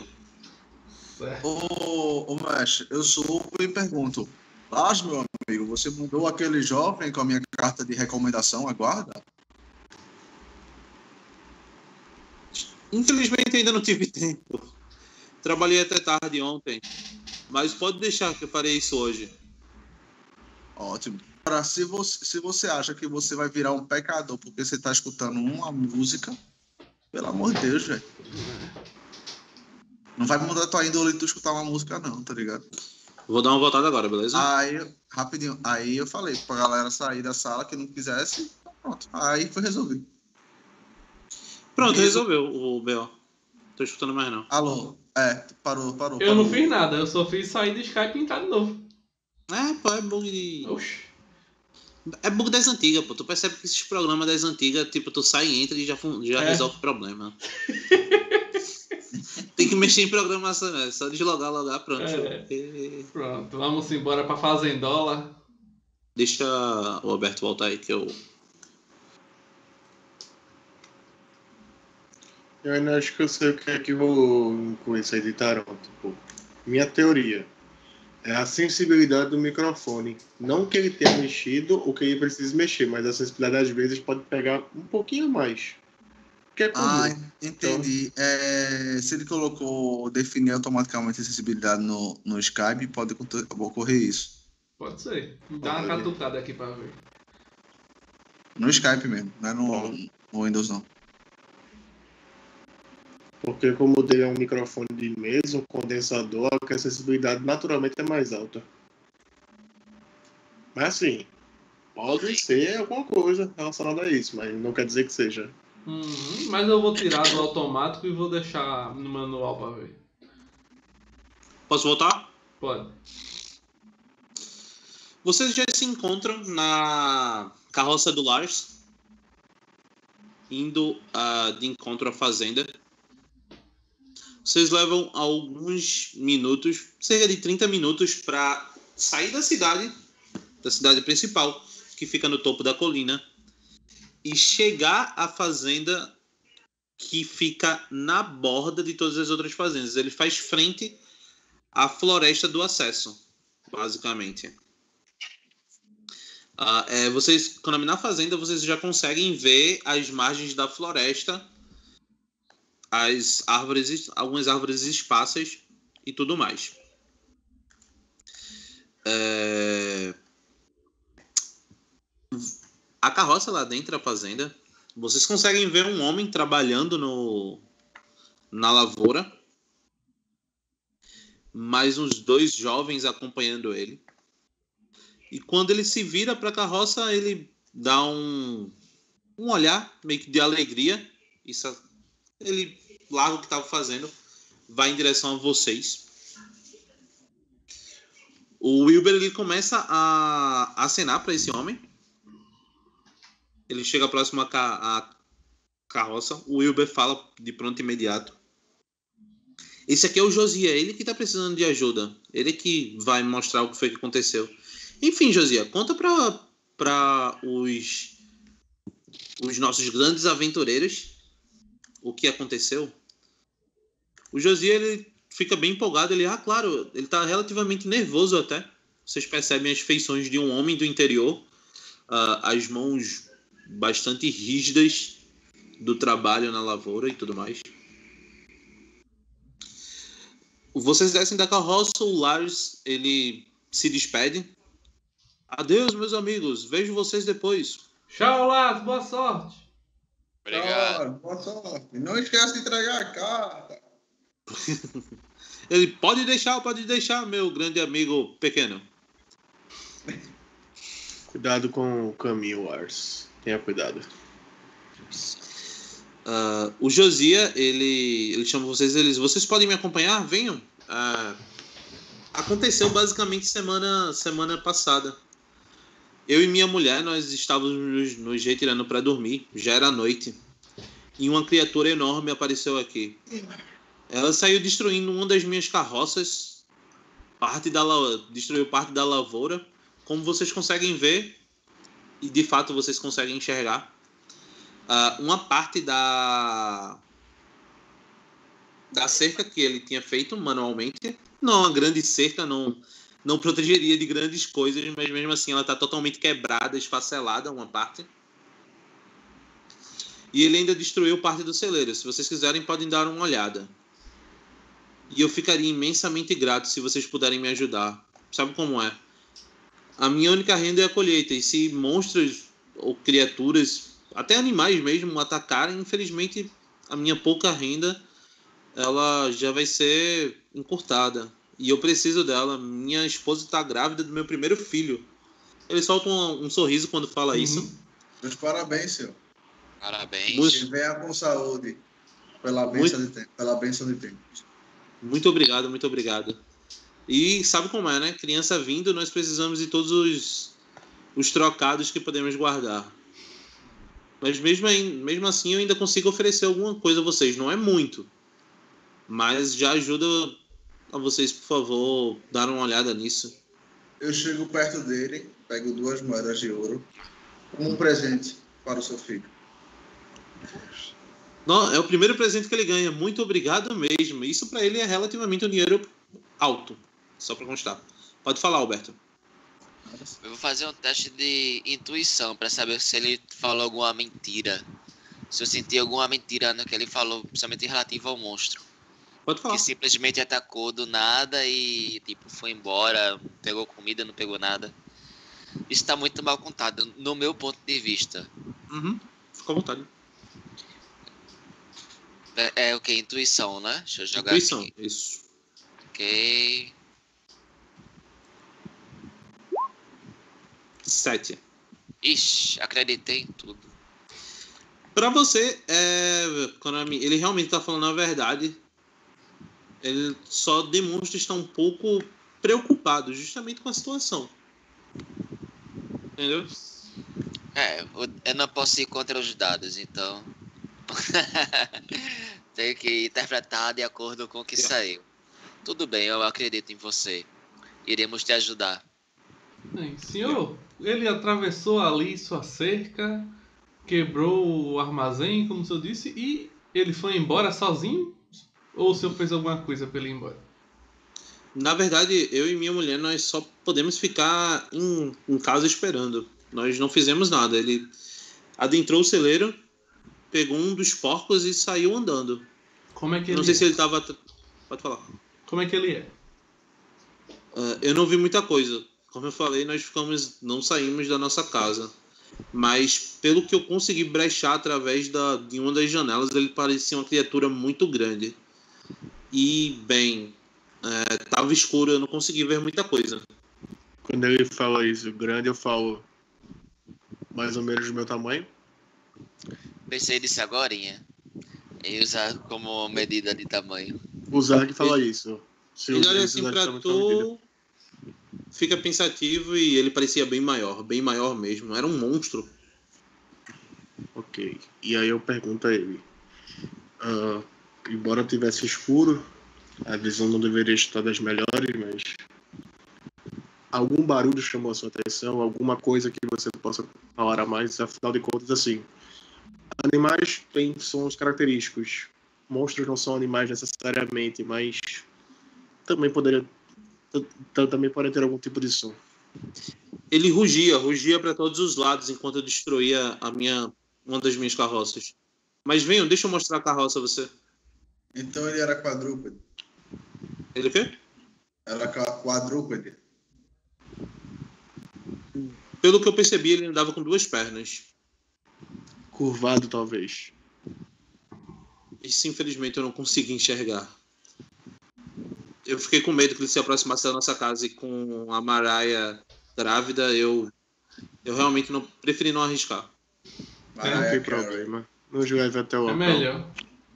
Ô, mestre, eu sou e pergunto. Lars, meu amigo, você mandou aquele jovem com a minha carta de recomendação, aguarda? Infelizmente ainda não tive tempo. Trabalhei até tarde ontem. Mas pode deixar que eu farei isso hoje. Ótimo. Agora, se você acha que você vai virar um pecador porque você tá escutando uma música, pelo amor de Deus, velho. Não vai mudar tua índole tu escutar uma música, não, tá ligado? Vou dar uma voltada agora, beleza? Rapidinho. Aí eu falei pra galera sair da sala que não quisesse. Pronto. Aí foi resolvido. Pronto, resolveu o B.O. Tô escutando mais não. Alô? Parou. Eu não fiz nada, eu só fiz sair do Skype e entrar de novo. É bug de... Oxi. É bug das antigas, pô. Tu percebe que esses programas das antigas, tipo, tu sai e entra e já resolve o problema. Tem que mexer em programação, né? Só deslogar, logar, pronto. Pronto, vamos embora pra Fazendola. Deixa o Alberto voltar aí que eu... Eu ainda acho que eu sei o que é que vou com isso aí de Taronto. Pô. Minha teoria é a sensibilidade do microfone. Não que ele tenha mexido ou que ele precise mexer, mas a sensibilidade às vezes pode pegar um pouquinho mais. Que é comum. Entendi. Se ele definir automaticamente a sensibilidade no Skype, pode ocorrer isso. Pode ser. Dá uma catucada aqui pra ver. No Skype mesmo, não é no Windows não. Porque como o dele é um microfone de mesa, um condensador, a acessibilidade naturalmente é mais alta. Mas assim, pode ser alguma coisa relacionada a isso, mas não quer dizer que seja. Mas eu vou tirar do automático e vou deixar no manual pra ver. Posso voltar? Pode. Vocês já se encontram na carroça do Lars, indo de encontro à fazenda. Vocês levam alguns minutos, cerca de 30 minutos, para sair da cidade principal, que fica no topo da colina, e chegar à fazenda que fica na borda de todas as outras fazendas. Ele faz frente à floresta do acesso. basicamente. Vocês, na fazenda, vocês já conseguem ver as margens da floresta, as árvores, algumas árvores esparsas e tudo mais. A carroça lá dentro da fazenda, vocês conseguem ver um homem trabalhando na lavoura, mais uns 2 jovens acompanhando ele. E quando ele se vira para a carroça, ele dá um olhar meio que de alegria. Ele larga o que estava fazendo, vai em direção a vocês. O Wilber ele começa a acenar para esse homem. Ele chega próximo à carroça. O Wilber fala de pronto imediato: esse aqui é o Josias, ele que está precisando de ajuda. Ele que vai mostrar o que foi que aconteceu. Enfim, Josias, conta para os nossos grandes aventureiros o que aconteceu. O Josias ele fica bem empolgado. Claro, ele está relativamente nervoso até. Vocês percebem as feições de um homem do interior, as mãos bastante rígidas do trabalho na lavoura e tudo mais. Vocês descem da carroça, o Lars ele se despede. Adeus, meus amigos, vejo vocês depois. Tchau, Lars, boa sorte. Obrigado. Boa sorte. Não esquece de entregar a carta. Ele pode deixar, meu grande amigo pequeno. Cuidado com o caminho, Lars. Tenha cuidado. O Josias, ele chama vocês, vocês podem me acompanhar? Venham. Aconteceu basicamente semana passada. Eu e minha mulher, nós estávamos nos retirando para dormir, já era noite, e uma criatura enorme apareceu aqui. Ela saiu destruindo uma das minhas carroças, destruiu parte da lavoura, como vocês conseguem ver, e de fato vocês conseguem enxergar. Uma parte da cerca que ele tinha feito manualmente, não uma grande cerca, não protegeria de grandes coisas, mas mesmo assim ela está totalmente quebrada, esfacelada, uma parte. E ele ainda destruiu parte do celeiro. Se vocês quiserem, podem dar uma olhada. E eu ficaria imensamente grato se vocês puderem me ajudar. Sabe como é? A minha única renda é a colheita. E se monstros ou criaturas, até animais mesmo, atacarem, infelizmente a minha pouca renda ela já vai ser encurtada. E eu preciso dela. Minha esposa está grávida do meu primeiro filho. Ele solta um sorriso quando fala isso. Meus parabéns, senhor. Parabéns. Que venha com saúde. Pela bênção de tempo. Muito obrigado, muito obrigado. E sabe como é, né? Criança vindo, nós precisamos de todos os trocados que podemos guardar. Mas mesmo assim eu ainda consigo oferecer alguma coisa a vocês. Não é muito. Mas já ajuda a vocês, por favor, dar uma olhada nisso. Eu chego perto dele, pego 2 moedas de ouro como um presente para o seu filho. Não, é o primeiro presente que ele ganha. Muito obrigado mesmo. Isso para ele é relativamente um dinheiro alto. Só para constar. Pode falar, Alberto. Eu vou fazer um teste de intuição para saber se ele falou alguma mentira. Se eu senti alguma mentira no que ele falou, principalmente relativo ao monstro. Pode falar. Que simplesmente atacou do nada e tipo foi embora, não pegou comida, não pegou nada. Isso está muito mal contado, no meu ponto de vista. Fica à vontade. É o que? Intuição, né? Deixa eu jogar Intuição, aqui. isso. Ok. 7. Ixi, acreditei em tudo. Pra você, Konami, ele realmente tá falando a verdade. Ele só demonstra estar um pouco preocupado justamente com a situação. Entendeu? Eu não posso ir contra os dados, então... Tenho que interpretar de acordo com o que saiu. Tudo bem, eu acredito em você. Iremos te ajudar. Bem, senhor, ele atravessou ali sua cerca, quebrou o armazém, como o senhor disse, e ele foi embora sozinho? Ou o senhor fez alguma coisa para ele ir embora? Na verdade, eu e minha mulher, nós só podemos ficar em casa esperando. Nós não fizemos nada. Ele adentrou o celeiro, pegou um dos porcos e saiu andando. Como é que Não ele sei é? se ele tava... Pode falar. Como é que ele é? Eu não vi muita coisa. Como eu falei, não saímos da nossa casa. Mas, pelo que eu consegui brechar através de uma das janelas, ele parecia uma criatura muito grande. E, bem, tava escuro, eu não consegui ver muita coisa. Quando ele fala isso, grande, eu falo mais ou menos do meu tamanho. Pensei nisso agorinha. E usar como medida de tamanho. O Zarg fala isso. Se Ele os olha dentes assim da pra chama estão medidos. tu, fica pensativo e ele parecia bem maior mesmo. Era um monstro. Ok. E aí eu pergunto a ele. Embora tivesse escuro, a visão não deveria estar das melhores, mas algum barulho chamou a sua atenção, alguma coisa que você possa falar a mais, afinal de contas, assim, animais têm sons característicos. Monstros não são animais necessariamente, mas também podem ter algum tipo de som. Ele rugia para todos os lados enquanto eu destruía uma das minhas carroças. Mas venham, deixa eu mostrar a carroça a você. Então ele era quadrúpede. Ele o quê? Era quadrúpede. Pelo que eu percebi, ele andava com 2 pernas. Curvado, talvez. Isso, infelizmente, eu não consegui enxergar. Eu fiquei com medo que ele se aproximasse da nossa casa e com a Mariah grávida, eu realmente preferi não arriscar. Não tem problema. Nos leve até o local. É melhor.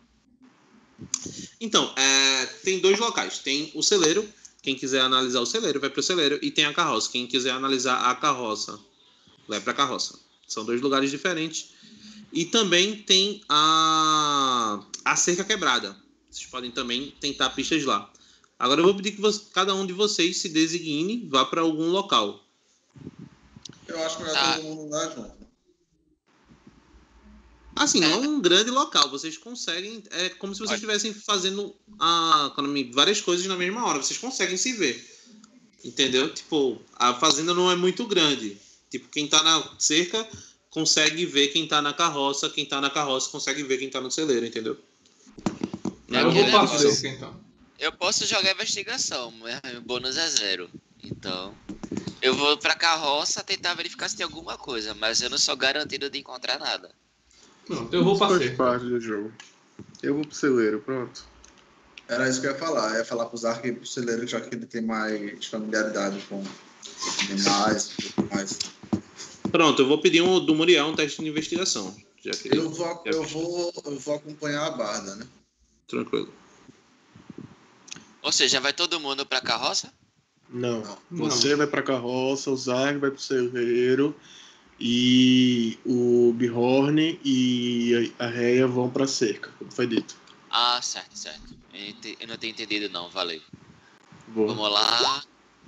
Então, tem 2 locais. Tem o celeiro. Quem quiser analisar o celeiro, vai para o celeiro. E tem a carroça. Quem quiser analisar a carroça, vai para a carroça. São 2 lugares diferentes. E também tem a cerca quebrada. Vocês podem também tentar pistas lá. Agora eu vou pedir que cada um de vocês se designe, vá para algum local. Eu acho que vai todo mundo lá junto. Assim, não é um grande local. Vocês conseguem... É como se vocês estivessem fazendo várias coisas na mesma hora. Vocês conseguem se ver. Entendeu? Tipo, a fazenda não é muito grande. Tipo, quem tá na cerca consegue ver quem tá na carroça. Quem tá na carroça consegue ver quem tá no celeiro, entendeu? Eu vou pra cerca, então. Eu posso jogar investigação, mas meu bônus é 0. Então, eu vou pra carroça tentar verificar se tem alguma coisa, mas eu não sou garantido de encontrar nada. Pronto, eu vou pra Faz cerca. parte do jogo. Eu vou pro celeiro, pronto. Era isso que eu ia falar. Eu ia falar pro Zark e pro celeiro, já que ele tem mais familiaridade com animais e tudo mais. Pronto, eu vou pedir do Muriel um teste de investigação. Já que Eu vou acompanhar a Barda, né? Tranquilo. Ou seja, vai todo mundo pra carroça? Não. Não. Você vai pra carroça, o Zarg vai pro celeiro e o Bjorn e a Reia vão pra cerca, como foi dito. Ah, certo. Eu não tenho entendido não, valeu. Boa. Vamos lá.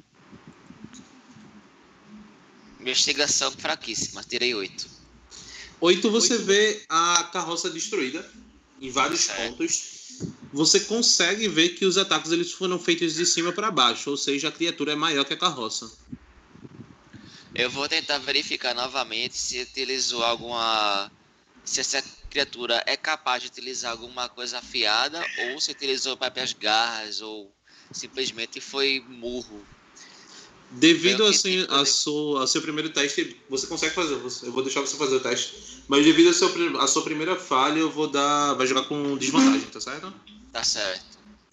Investigação fraquíssima, tirei 8. 8 você vê a carroça destruída em vários pontos. Você consegue ver que os ataques eles foram feitos de cima para baixo, ou seja, a criatura é maior que a carroça. Eu vou tentar verificar novamente se utilizou se essa criatura é capaz de utilizar alguma coisa afiada ou se utilizou próprias garras ou simplesmente foi murro. Devido ao seu primeiro teste, você consegue fazer. Eu vou deixar você fazer o teste. Mas devido à sua primeira falha, vai jogar com desvantagem, tá certo? Tá certo.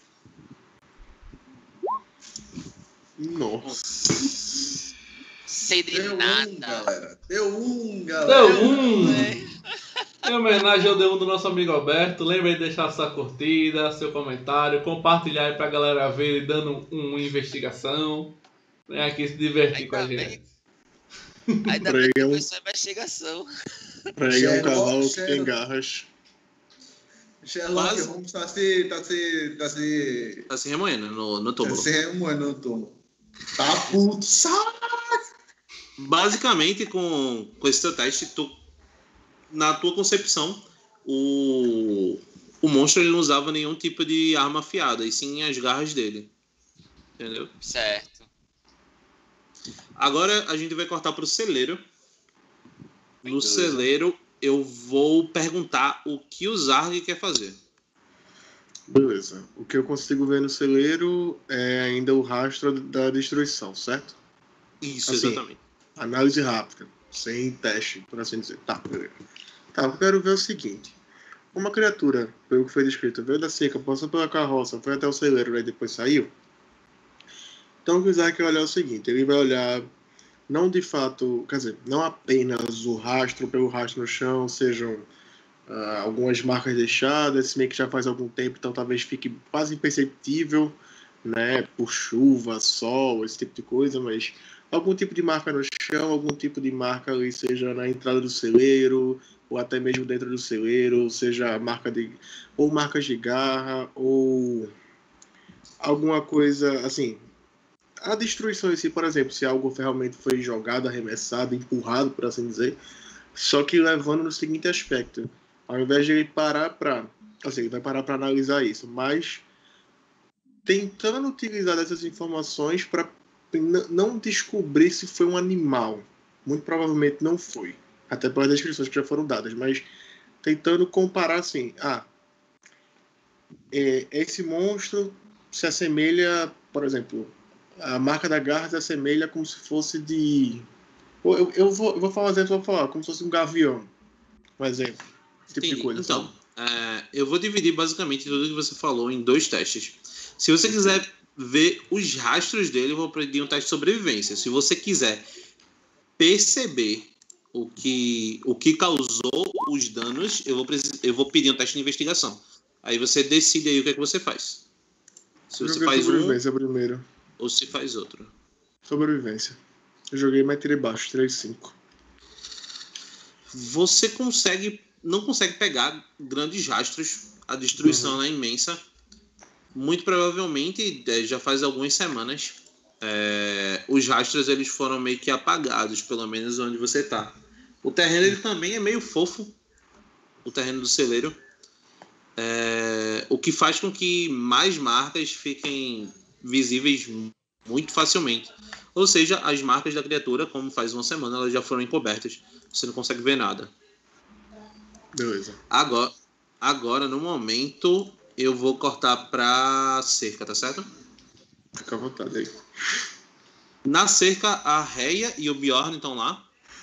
Nossa. Sei de Deu nada. galera. Deu um, galera. Deu um! Em homenagem ao D1 do nosso amigo Alberto, lembre de deixar sua curtida, seu comentário, compartilhar aí pra galera ver ele dando uma investigação. Vem aqui se divertir com a gente. Ainda bem que foi só investigação. Pra ele é um cavalo que tem garras. Sherlock Holmes tá se remoendo no túmulo. Tá se remoendo no túmulo. Tá puto, sai! Basicamente, com esse teu teste, na tua concepção, o monstro ele não usava nenhum tipo de arma afiada, e sim as garras dele. Entendeu? Certo. Agora a gente vai cortar pro celeiro. No celeiro, eu vou perguntar o que o Zarg quer fazer. Beleza. O que eu consigo ver no celeiro é ainda o rastro da destruição, certo? Isso, Assim, exatamente. Análise rápida, sem teste, por assim dizer. Tá, beleza. Tá, eu quero ver o seguinte. Uma criatura, pelo que foi descrito, veio da cerca, passou pela carroça, foi até o celeiro e depois saiu. Então o que o Isaac vai olhar é o seguinte, ele vai olhar não de fato, quer dizer, não apenas o rastro pelo rastro no chão, sejam algumas marcas deixadas, se bem que já faz algum tempo, então talvez fique quase imperceptível, né, por chuva, sol, esse tipo de coisa, mas algum tipo de marca no chão, algum tipo de marca ali, seja na entrada do celeiro, ou até mesmo dentro do celeiro, seja ou marcas de garra, ou alguma coisa, assim, a destruição em si, por exemplo, se algo realmente foi jogado, arremessado, empurrado, por assim dizer, só que levando no seguinte aspecto, ao invés de ele parar para, assim, ele vai parar para analisar isso, mas tentando utilizar dessas informações para não descobrir se foi um animal. Muito provavelmente não foi, até pelas descrições que já foram dadas, mas tentando comparar assim, esse monstro se assemelha, por exemplo, a marca da garra se assemelha como se fosse de... Eu vou falar um exemplo, vou falar, como se fosse um gavião, um exemplo, esse tipo de coisa. Então, eu vou dividir basicamente tudo que você falou em 2 testes. Se você quiser ver os rastros dele, eu vou pedir um teste de sobrevivência. Se você quiser perceber o que causou os danos, eu vou pedir um teste de investigação. Aí você decide aí o que é que você faz. Se você faz sobrevivência primeiro. Ou se faz outro. Sobrevivência. Eu joguei, mas tirei baixo, 3-5. Você não consegue pegar grandes rastros. A destruição é imensa. Muito provavelmente, já faz algumas semanas, os rastros eles foram meio que apagados, pelo menos onde você está. O terreno ele também é meio fofo, o terreno do celeiro. O que faz com que mais marcas fiquem visíveis muito facilmente. Ou seja, as marcas da criatura, como faz uma semana, elas já foram encobertas. Você não consegue ver nada. Beleza. Agora, no momento, eu vou cortar pra cerca, tá certo? Fica à vontade aí. Na cerca, a Reia e o Bjorn estão lá.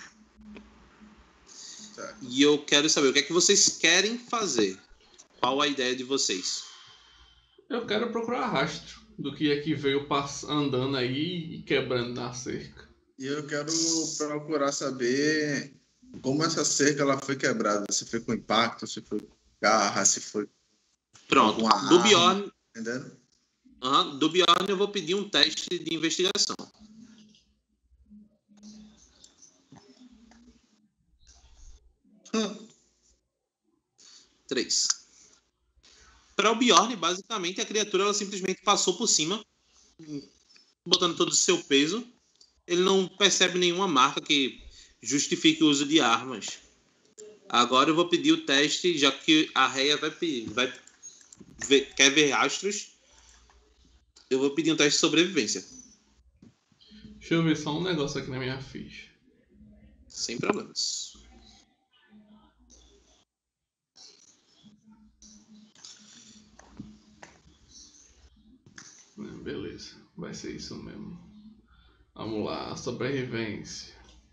Certo. E eu quero saber o que é que vocês querem fazer. Qual a ideia de vocês? Eu quero procurar rastro do que é que veio andando aí e quebrando na cerca. E eu quero procurar saber como essa cerca ela foi quebrada. Se foi com impacto, se foi com garra, se foi Pronto. com arma. Do Bjorn, Entendendo? do Bjorn eu vou pedir um teste de investigação. Hum. 3. Para o Bjorn, basicamente, a criatura ela simplesmente passou por cima, botando todo o seu peso. Ele não percebe nenhuma marca que justifique o uso de armas. Agora eu vou pedir o teste, já que a Reia quer ver rastros. Eu vou pedir um teste de sobrevivência. Deixa eu ver só um negócio aqui na minha ficha. Sem problemas. Beleza, vai ser isso mesmo. Vamos lá, sobrevivência.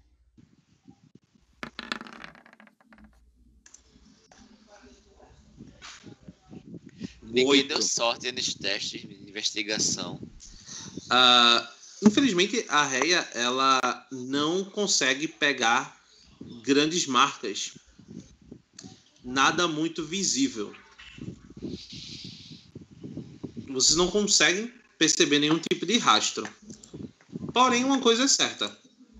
Ninguém deu sorte nesse teste de investigação. Infelizmente, a Reia ela não consegue pegar grandes marcas. Nada muito visível. Vocês não conseguem perceber nenhum tipo de rastro. Porém, uma coisa é certa.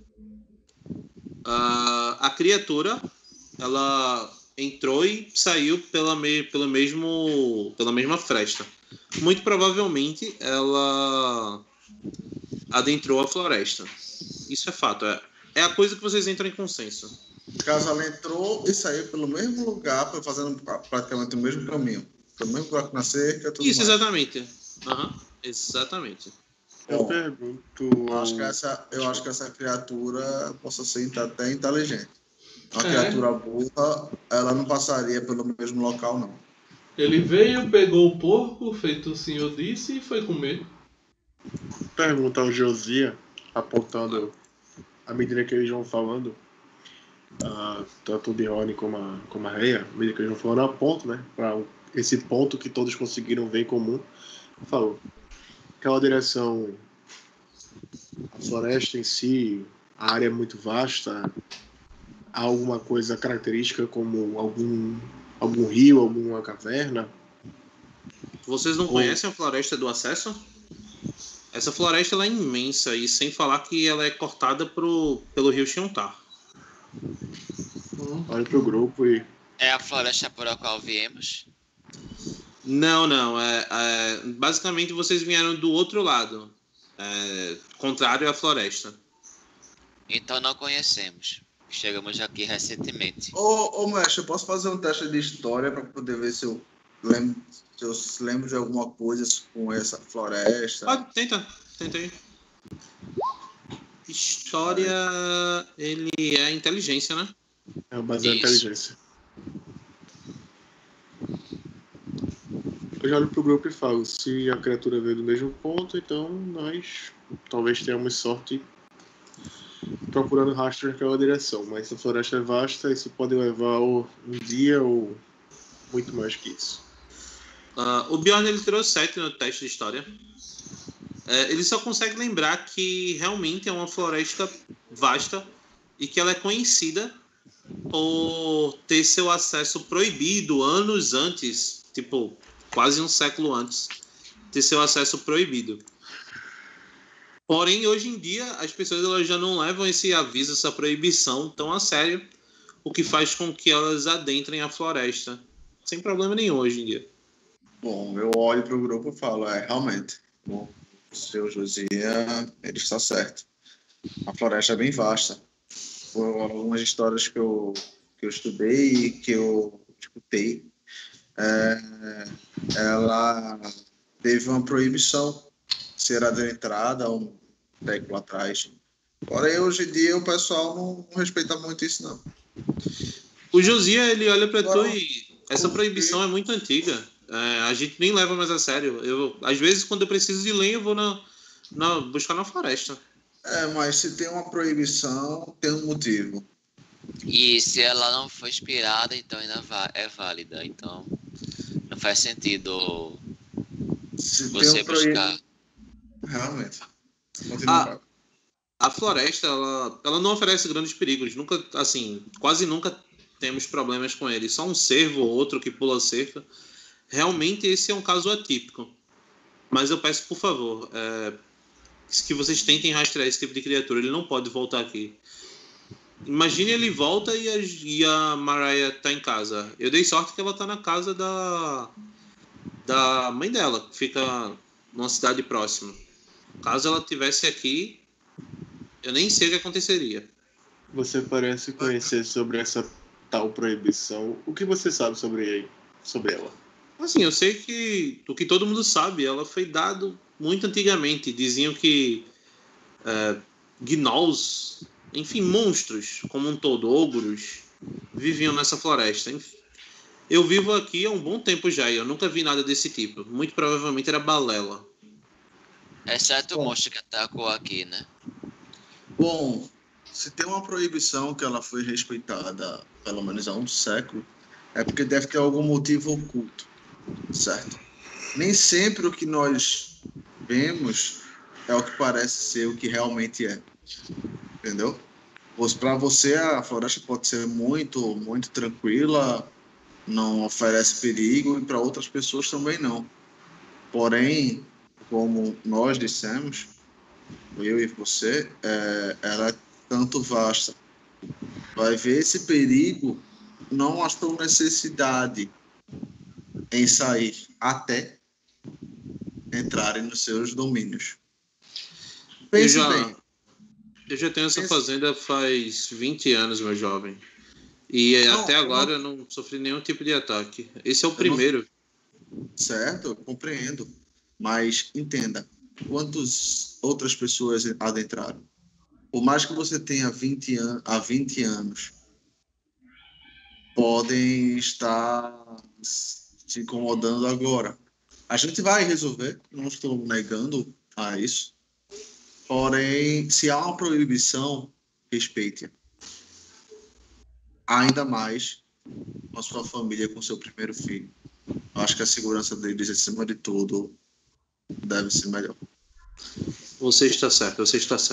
A criatura ela entrou e saiu pela mesma fresta. Muito provavelmente ela adentrou a floresta. Isso é fato. É a coisa que vocês entram em consenso. Caso ela entrou e saiu pelo mesmo lugar, fazendo praticamente o mesmo caminho. Pelo mesmo buraco na cerca, tudo Isso, mais. exatamente. Exatamente. Eu Bom, pergunto. eu acho que essa criatura possa ser até inteligente. Uma É. criatura burra, ela não passaria pelo mesmo local, não. Ele veio, pegou o porco, feito o senhor disse, e foi comer. Pergunta ao Josia, apontando à medida que eles vão falando, tanto o Dione como a Reia, à medida que eles vão falando, aponto, né, para esse ponto que todos conseguiram ver em comum. Falou: aquela direção, a floresta em si, a área é muito vasta, há alguma coisa característica como algum rio, alguma caverna? Vocês não conhecem a Floresta do Acesso? Essa floresta ela é imensa, e sem falar que ela é cortada pelo rio Xiantar. Olha pro grupo e... É a floresta por a qual viemos. Não. Basicamente vocês vieram do outro lado. Contrário à floresta. Então não conhecemos. Chegamos aqui recentemente. Ô mestre, eu posso fazer um teste de história para poder ver se eu lembro de alguma coisa com essa floresta? Pode, tenta aí. História, ele é inteligência, né? É o base da Isso. inteligência. Eu já olho pro grupo e falo: se a criatura veio do mesmo ponto, então nós talvez tenhamos sorte procurando rastro naquela direção. Mas se a floresta é vasta, isso pode levar um dia ou muito mais que isso. O Bjorn ele tirou 7 no teste de história. Ele só consegue lembrar que realmente é uma floresta vasta e que ela é conhecida por ter seu acesso proibido anos antes, tipo, quase um século antes, ter seu acesso proibido. Porém, hoje em dia, as pessoas elas já não levam esse aviso, essa proibição tão a sério, o que faz com que elas adentrem a floresta, sem problema nenhum hoje em dia. Bom, eu olho pro grupo e falo: realmente, o seu Josia, ele está certo. A floresta é bem vasta. Por algumas histórias que eu estudei e que eu escutei, ela teve uma proibição de ser adentrada há um século atrás. Porém, hoje em dia, o pessoal não respeita muito isso, não. O Josia, ele olha pra tu Agora, e essa proibição é muito antiga. A gente nem leva mais a sério. Às vezes, quando eu preciso de lenha, eu vou buscar na floresta. Mas se tem uma proibição, tem um motivo. E se ela não for inspirada, então ainda é válida. Então não faz sentido Se você tem buscar. Realmente. Continua. A floresta, ela não oferece grandes perigos. Quase nunca temos problemas com ele. Só um cervo ou outro que pula cerca. Realmente esse é um caso atípico. Mas eu peço, por favor, que vocês tentem rastrear esse tipo de criatura. Ele não pode voltar aqui. Imagine ele volta e a Mariah tá em casa. Eu dei sorte que ela tá na casa da mãe dela, que fica numa cidade próxima. Caso ela tivesse aqui, eu nem sei o que aconteceria. Você parece conhecer sobre essa tal proibição. O que você sabe sobre ela? Assim, eu sei que o que todo mundo sabe, ela foi dado muito antigamente. Diziam que gnolls, enfim, monstros como um todo, ogros, viviam nessa floresta. Eu vivo aqui há um bom tempo já e eu nunca vi nada desse tipo. Muito provavelmente era balela. Exceto o monstro que atacou aqui, né? Bom, se tem uma proibição que ela foi respeitada pelo menos há um século, é porque deve ter algum motivo oculto, certo? Nem sempre o que nós vemos é o que parece ser o que realmente é, entendeu? Para você a floresta pode ser muito, muito tranquila, não oferece perigo, e para outras pessoas também não. Porém, como nós dissemos, eu e você, ela é tanto vasta. Vai ver esse perigo, não há necessidade em sair até entrarem nos seus domínios. Pense bem. Eu já tenho essa fazenda faz 20 anos, meu jovem. E até agora eu não sofri nenhum tipo de ataque. Esse é o primeiro. Certo, eu compreendo. Mas entenda, quantas outras pessoas adentraram. Por mais que você tenha 20 anos, podem estar te incomodando agora. A gente vai resolver, não estou negando a isso. Porém, se há uma proibição, respeite-a. Ainda mais com a sua família, com o seu primeiro filho. Eu acho que a segurança deles, acima de tudo, deve ser melhor. Você está certo.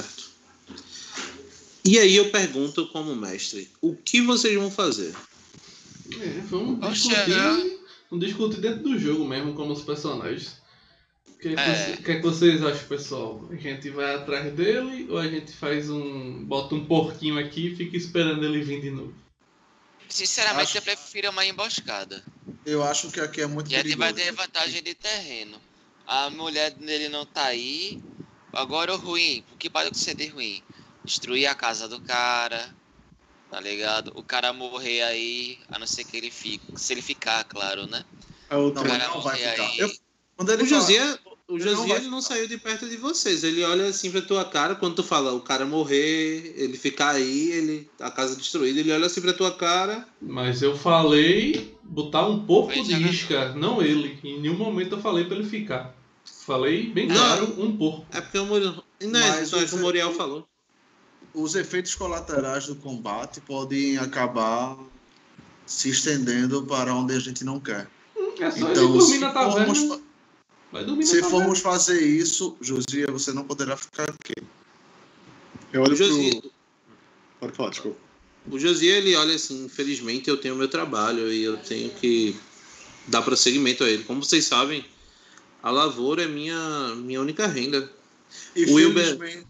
E aí eu pergunto como mestre, o que vocês vão fazer? Vamos discutir dentro do jogo mesmo, como os personagens. O que é que vocês acham, pessoal? A gente vai atrás dele ou a gente bota um porquinho aqui e fica esperando ele vir de novo? Sinceramente, eu prefiro uma emboscada. Eu acho que aqui é muito perigoso. E a gente vai ter vantagem de terreno. A mulher dele não tá aí. Agora o ruim, o que pode acontecer de ruim? Destruir a casa do cara, tá ligado? O cara morrer aí, a não ser que ele fique. Se ele ficar, claro, né? Não vai ficar. O Josias ele não saiu de perto de vocês. Ele olha assim pra tua cara, quando tu fala o cara morrer, ele ficar aí, a casa destruída, ele olha assim pra tua cara. Mas eu falei botar um porco de isca, não ele. Em nenhum momento eu falei pra ele ficar. Falei bem claro, um porco. É porque o Muriel falou. Os efeitos colaterais do combate podem acabar se estendendo para onde a gente não quer. É só então, ele dormir na taverna. Se formos fazer isso, Josias, você não poderá ficar aqui. Eu olho pro... Pode falar, desculpa. O Josias, ele olha assim, infelizmente eu tenho meu trabalho e eu tenho que dar prosseguimento a ele. Como vocês sabem, a lavoura é minha única renda. Infelizmente,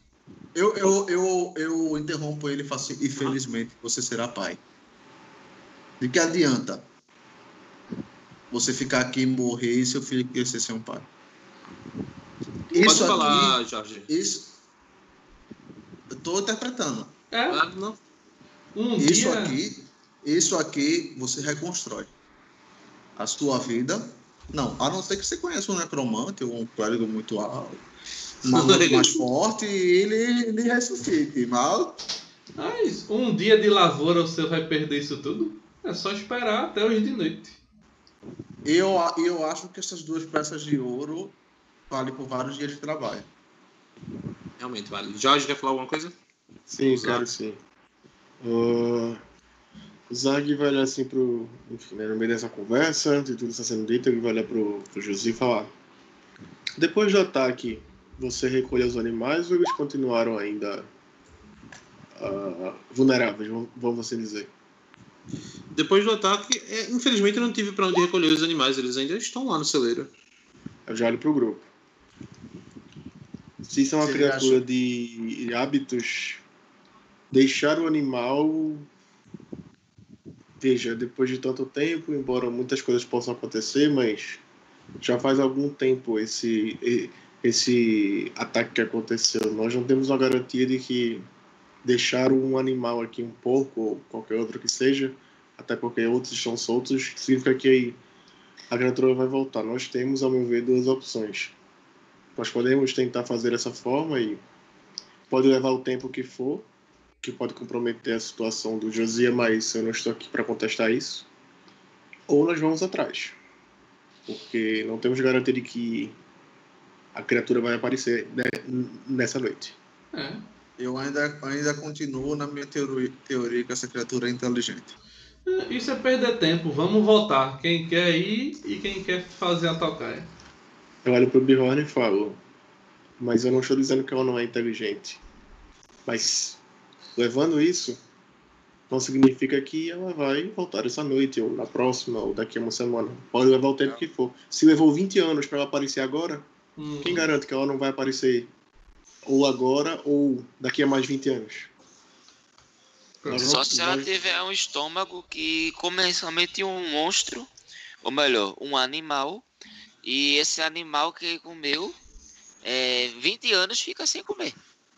eu interrompo ele e faço assim, infelizmente, você será pai. De que adianta você ficar aqui e morrer e seu filho crescer sem um pai? Pode falar, Jorge. Isso. Eu estou interpretando. Não. Isso aqui você reconstrói. A sua vida. Não, a não ser que você conheça um necromante ou um clérigo muito alto, mais forte, e ele ressuscite. Mas um dia de lavoura você vai perder isso tudo? É só esperar até hoje de noite. Eu acho que essas 2 peças de ouro valem por vários dias de trabalho. Realmente vale. Jorge, quer falar alguma coisa? Sim, claro, sim. O Zag vai olhar assim enfim, no meio dessa conversa, de tudo está sendo dito, ele vai olhar pro José e falar: depois do ataque, você recolheu os animais ou eles continuaram ainda vulneráveis, vamos assim dizer? Depois do ataque, infelizmente eu não tive para onde recolher os animais, eles ainda estão lá no celeiro. Eu já olho pro grupo. Se isso é uma criatura de hábitos, deixar o animal... Veja, depois de tanto tempo, embora muitas coisas possam acontecer, mas já faz algum tempo esse ataque que aconteceu. Nós não temos uma garantia de que deixar um animal aqui, um porco ou qualquer outro que seja, até porque outros estão soltos, significa que a criatura vai voltar. Nós temos, ao meu ver, 2 opções. Nós podemos tentar fazer dessa forma e pode levar o tempo que for, que pode comprometer a situação do Josias, mas eu não estou aqui para contestar isso. Ou nós vamos atrás, porque não temos garantia de que a criatura vai aparecer nessa noite. Eu ainda continuo na minha teoria que essa criatura é inteligente. Isso é perder tempo, vamos voltar. Quem quer ir e quem quer fazer a tocaia. Eu olho pro Bjorn e falo: mas eu não estou dizendo que ela não é inteligente. Mas, levando isso, não significa que ela vai voltar essa noite, ou na próxima, ou daqui a uma semana. Pode levar o tempo que for. Se levou 20 anos para ela aparecer agora, quem garante que ela não vai aparecer ou agora, ou daqui a mais 20 anos? Só se ela tiver um estômago que come somente um monstro, ou melhor, um animal, e esse animal que comeu 20 anos fica sem comer.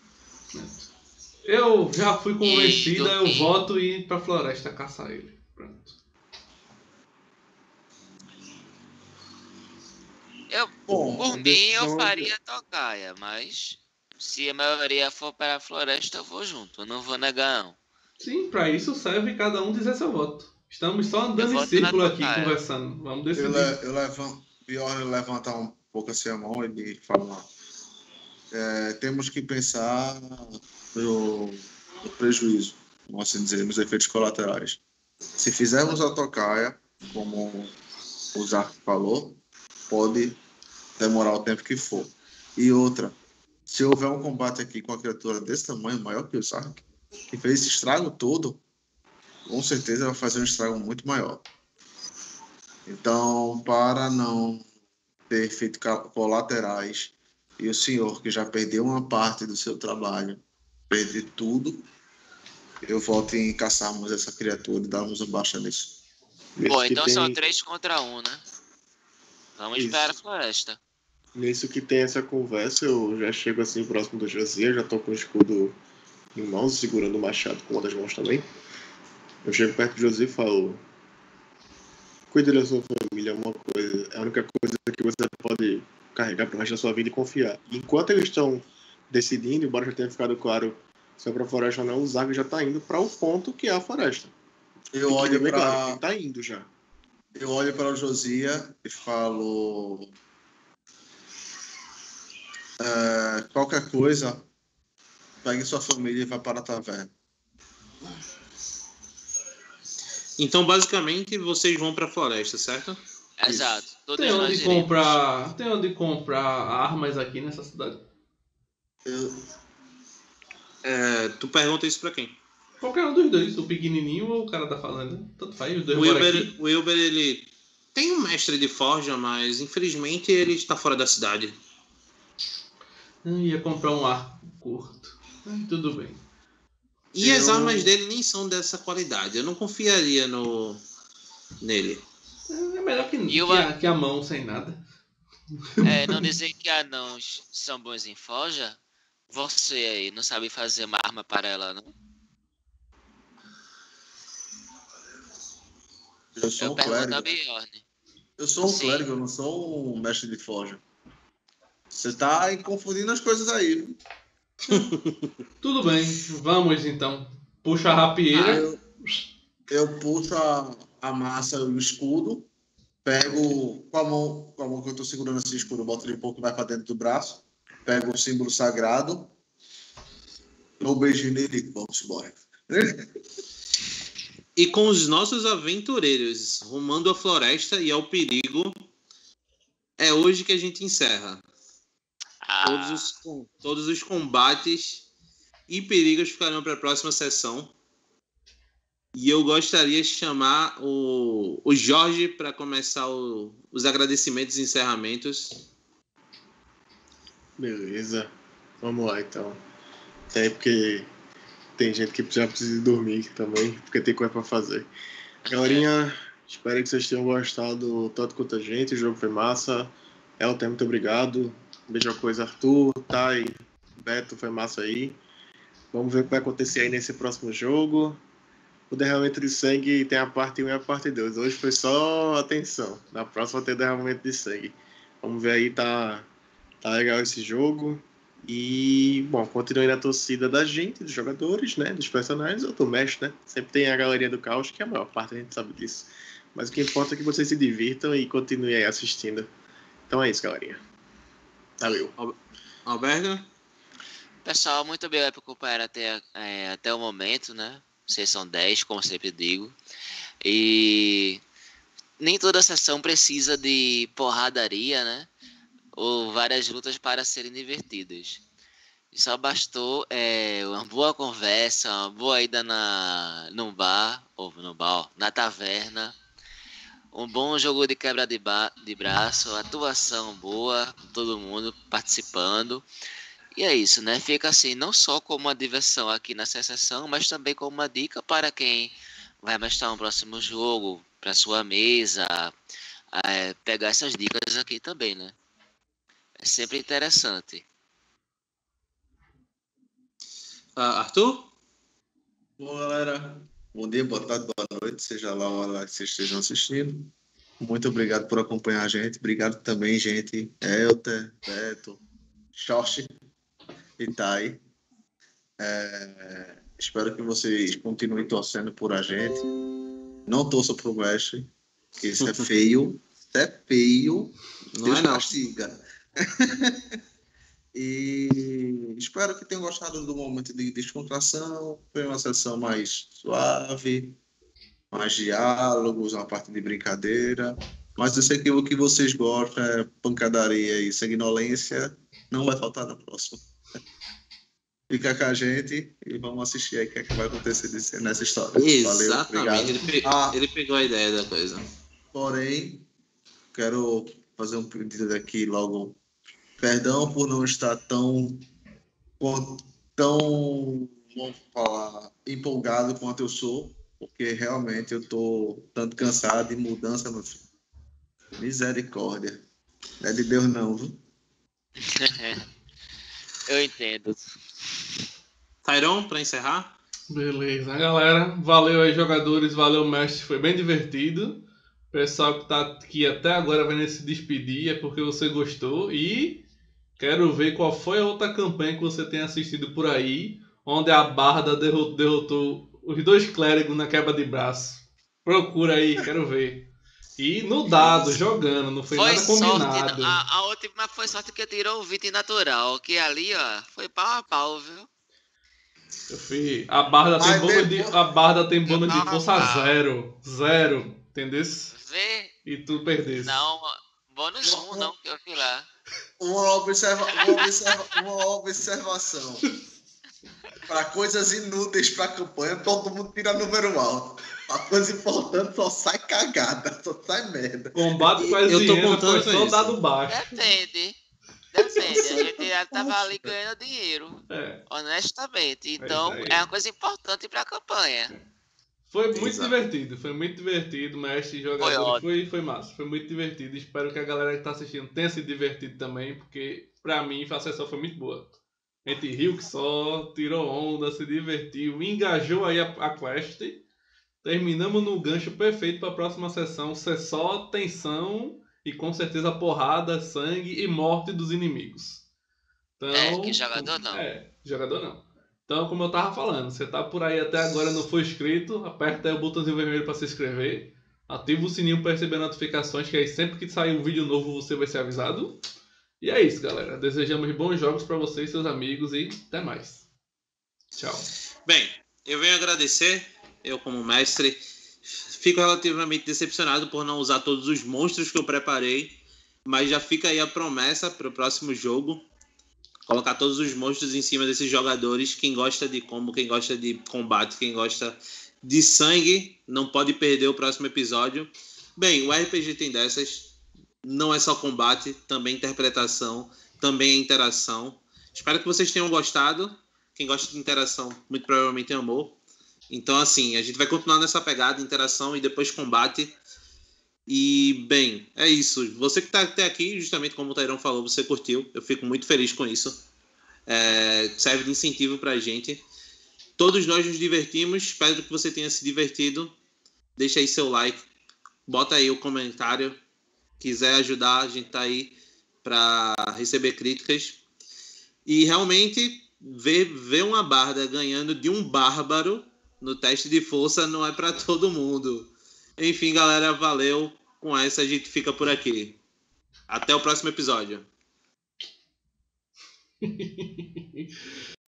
Eu já fui convencida, eu voto e ir pra floresta caçar ele. Pronto. Bom, Por mim, eu decisão faria tocaia, mas se a maioria for para a floresta, eu vou junto. Eu não vou negar, não. Sim, pra isso serve cada um dizer seu voto. Estamos só Eu andando em voto na círculo aqui, tocaia. conversando. Vamos eu, decidir. le- eu levanto, Bjorn levanta um pouco assim a mão e fala: temos que pensar no prejuízo, vamos assim dizer, nos efeitos colaterais. Se fizermos a tocaia, como o Zarco falou, pode demorar o tempo que for. E outra, se houver um combate aqui com a criatura desse tamanho, maior que o Zarco, que fez esse estrago todo, com certeza vai fazer um estrago muito maior. Então, para não ter efeitos colaterais e o senhor, que já perdeu uma parte do seu trabalho, perder tudo, eu volto em caçarmos essa criatura e darmos um baixa nisso. Bom, então são 3 contra 1, né? Vamos Isso. para a floresta. Nisso que tem essa conversa, eu já chego assim próximo do Josias, já tô com o escudo em mãos, segurando o machado com uma das mãos também. Eu chego perto do Josias e falo: cuide da sua família, é uma coisa, é a única coisa que você pode carregar pro resto da sua vida e confiar. Enquanto eles estão decidindo, embora já tenha ficado claro se é pra floresta ou não, o Zago já tá indo para o ponto que é a floresta. Eu olho Bem claro, para ele tá indo já. o Josia e falo: qualquer coisa, pegue sua família e vá para a taverna. Então, basicamente, vocês vão pra floresta, certo? Exato. Todos Tem nós onde iremos. comprar armas aqui nessa cidade? Tu pergunta isso pra quem? Qualquer um dos dois, o pequenininho ou o cara da fazenda. Tanto faz, os dois O moram aqui. Wilber, ele tem um mestre de forja, mas infelizmente ele está fora da cidade. Eu ia comprar um arco curto. Tudo bem. E as armas dele nem são dessa qualidade. Eu não confiaria nele. É melhor que a mão sem nada. Não dizer que anãos são bons em forja? Você aí não sabe fazer uma arma para ela, não? Eu sou Eu um pergunto a clérigo. Bjorn. Eu sou um Sim. clérigo, eu não sou um mestre de forja. Você tá aí confundindo as coisas aí. Viu? Tudo bem, vamos então. Puxa a rapieira. Eu puxo a massa e o escudo, pego com a mão que eu tô segurando esse escudo, eu boto ele um pouco mais para dentro do braço, pego o símbolo sagrado, dou um beijinho nele e vamos embora. E com os nossos aventureiros rumando à floresta e ao perigo, é hoje que a gente encerra. Todos os combates e perigos ficarão para a próxima sessão. E eu gostaria de chamar o Jorge para começar os agradecimentos e encerramentos. Beleza, vamos lá então. Até porque tem gente que já precisa dormir também, porque tem coisa pra fazer. Galerinha, espero que vocês tenham gostado tanto quanto a gente. O jogo foi massa. Elton, muito obrigado. Beijo coisa, Arthur, Thay, Beto, foi massa aí. Vamos ver o que vai acontecer aí nesse próximo jogo. O derramamento de sangue tem a parte 1 e a parte 2. Hoje foi só atenção. Na próxima vai ter derramamento de sangue. Vamos ver aí, tá legal esse jogo. E, bom, continue na torcida da gente, dos jogadores, né? Dos personagens, ou do mestre, né? Sempre tem a galeria do caos, que a maior parte a gente sabe disso. Mas o que importa é que vocês se divirtam e continuem aí assistindo. Então é isso, galerinha. Valeu. Alberto? Pessoal, muito obrigado por acompanhar até o momento, né? Vocês são 10, como sempre digo. E nem toda sessão precisa de porradaria, né? Ou várias lutas para serem divertidas. Só bastou uma boa conversa, uma boa ida no bar, na taverna, um bom jogo de quebra de braço, atuação boa, todo mundo participando. E é isso, né? Fica assim, não só como uma diversão aqui nessa sessão, mas também como uma dica para quem vai mestrar um próximo jogo, para sua mesa, pegar essas dicas aqui também, né? É sempre interessante. Arthur? Bom, galera, bom dia, boa tarde, boa noite, seja lá a hora que vocês estejam assistindo. Muito obrigado por acompanhar a gente. Obrigado também, gente. Elter, Beto, Xoxi e Thay. Espero que vocês continuem torcendo por a gente. Não torçam pro Mestre, que isso é feio. Isso é feio. Não Deus é não. castiga. E espero que tenham gostado do momento de descontração. Foi uma sessão mais suave, mais diálogos, uma parte de brincadeira. Mas eu sei que o que vocês gostam é pancadaria e sanguinolência. Não vai faltar na próxima. Fica com a gente e vamos assistir aí o que é que vai acontecer nessa história. Valeu, obrigado. Exatamente. Ele pegou a ideia da coisa. Porém, quero fazer um pedido aqui logo. Perdão por não estar tão vamos falar, empolgado quanto eu sou, porque realmente eu tô tanto cansado de mudança, meu filho. Misericórdia. Não é de Deus não, viu? Eu entendo. Tyron, pra encerrar? Beleza, galera. Valeu aí, jogadores. Valeu, mestre. Foi bem divertido. Pessoal que tá aqui até agora vai se despedir é porque você gostou. E quero ver qual foi a outra campanha que você tem assistido por aí, onde a Barda derrotou os 2 clérigos na quebra de braço. Procura aí, quero ver. E no dado, jogando, não foi nada combinado. A última foi sorte que tirou o 20 natural, que ali, ó, foi pau a pau, viu? A Barda tem bônus de força 0. 0, entendeu? Vê? E tu perdesse. Não, bônus 1 não, que eu vi lá. Uma observação. Para coisas inúteis para a campanha, todo mundo tira número alto. A coisa importante só sai cagada, só sai merda. Combate com as hienas foi só dado baixo. Depende. A gente já tava ali ganhando dinheiro. Honestamente. Então, é uma coisa importante para a campanha. Foi muito divertido, mestre e jogador. Foi massa, foi muito divertido. Espero que a galera que tá assistindo tenha se divertido também, porque pra mim a sessão foi muito boa. A gente riu que só, tirou onda, se divertiu, engajou aí a quest. Terminamos no gancho perfeito para a próxima sessão ser só tensão e com certeza porrada, sangue e morte dos inimigos. Então, que jogador não. Jogador não. Então, como eu tava falando, você tá por aí até agora não foi inscrito, aperta aí o botãozinho vermelho para se inscrever, ativa o sininho para receber notificações, que aí sempre que sair um vídeo novo você vai ser avisado. E é isso, galera. Desejamos bons jogos para vocês, seus amigos, e até mais. Tchau. Bem, eu venho agradecer, eu como mestre, fico relativamente decepcionado por não usar todos os monstros que eu preparei, mas já fica aí a promessa para o próximo jogo. Colocar todos os monstros em cima desses jogadores. Quem gosta de combo, quem gosta de combate, quem gosta de sangue, não pode perder o próximo episódio. Bem, o RPG tem dessas. Não é só combate, também interpretação, também interação. Espero que vocês tenham gostado. Quem gosta de interação, muito provavelmente amou. Então, assim, a gente vai continuar nessa pegada, interação e depois combate. E, bem, é isso. Você que está até aqui, justamente como o Tairão falou, você curtiu. Eu fico muito feliz com isso. Serve de incentivo pra gente. Todos nós nos divertimos. Espero que você tenha se divertido. Deixa aí seu like. Bota aí o comentário. Quiser ajudar, a gente tá aí para receber críticas. E realmente, ver uma barda ganhando de um bárbaro no teste de força não é para todo mundo. Enfim, galera, valeu. Com essa a gente fica por aqui. Até o próximo episódio.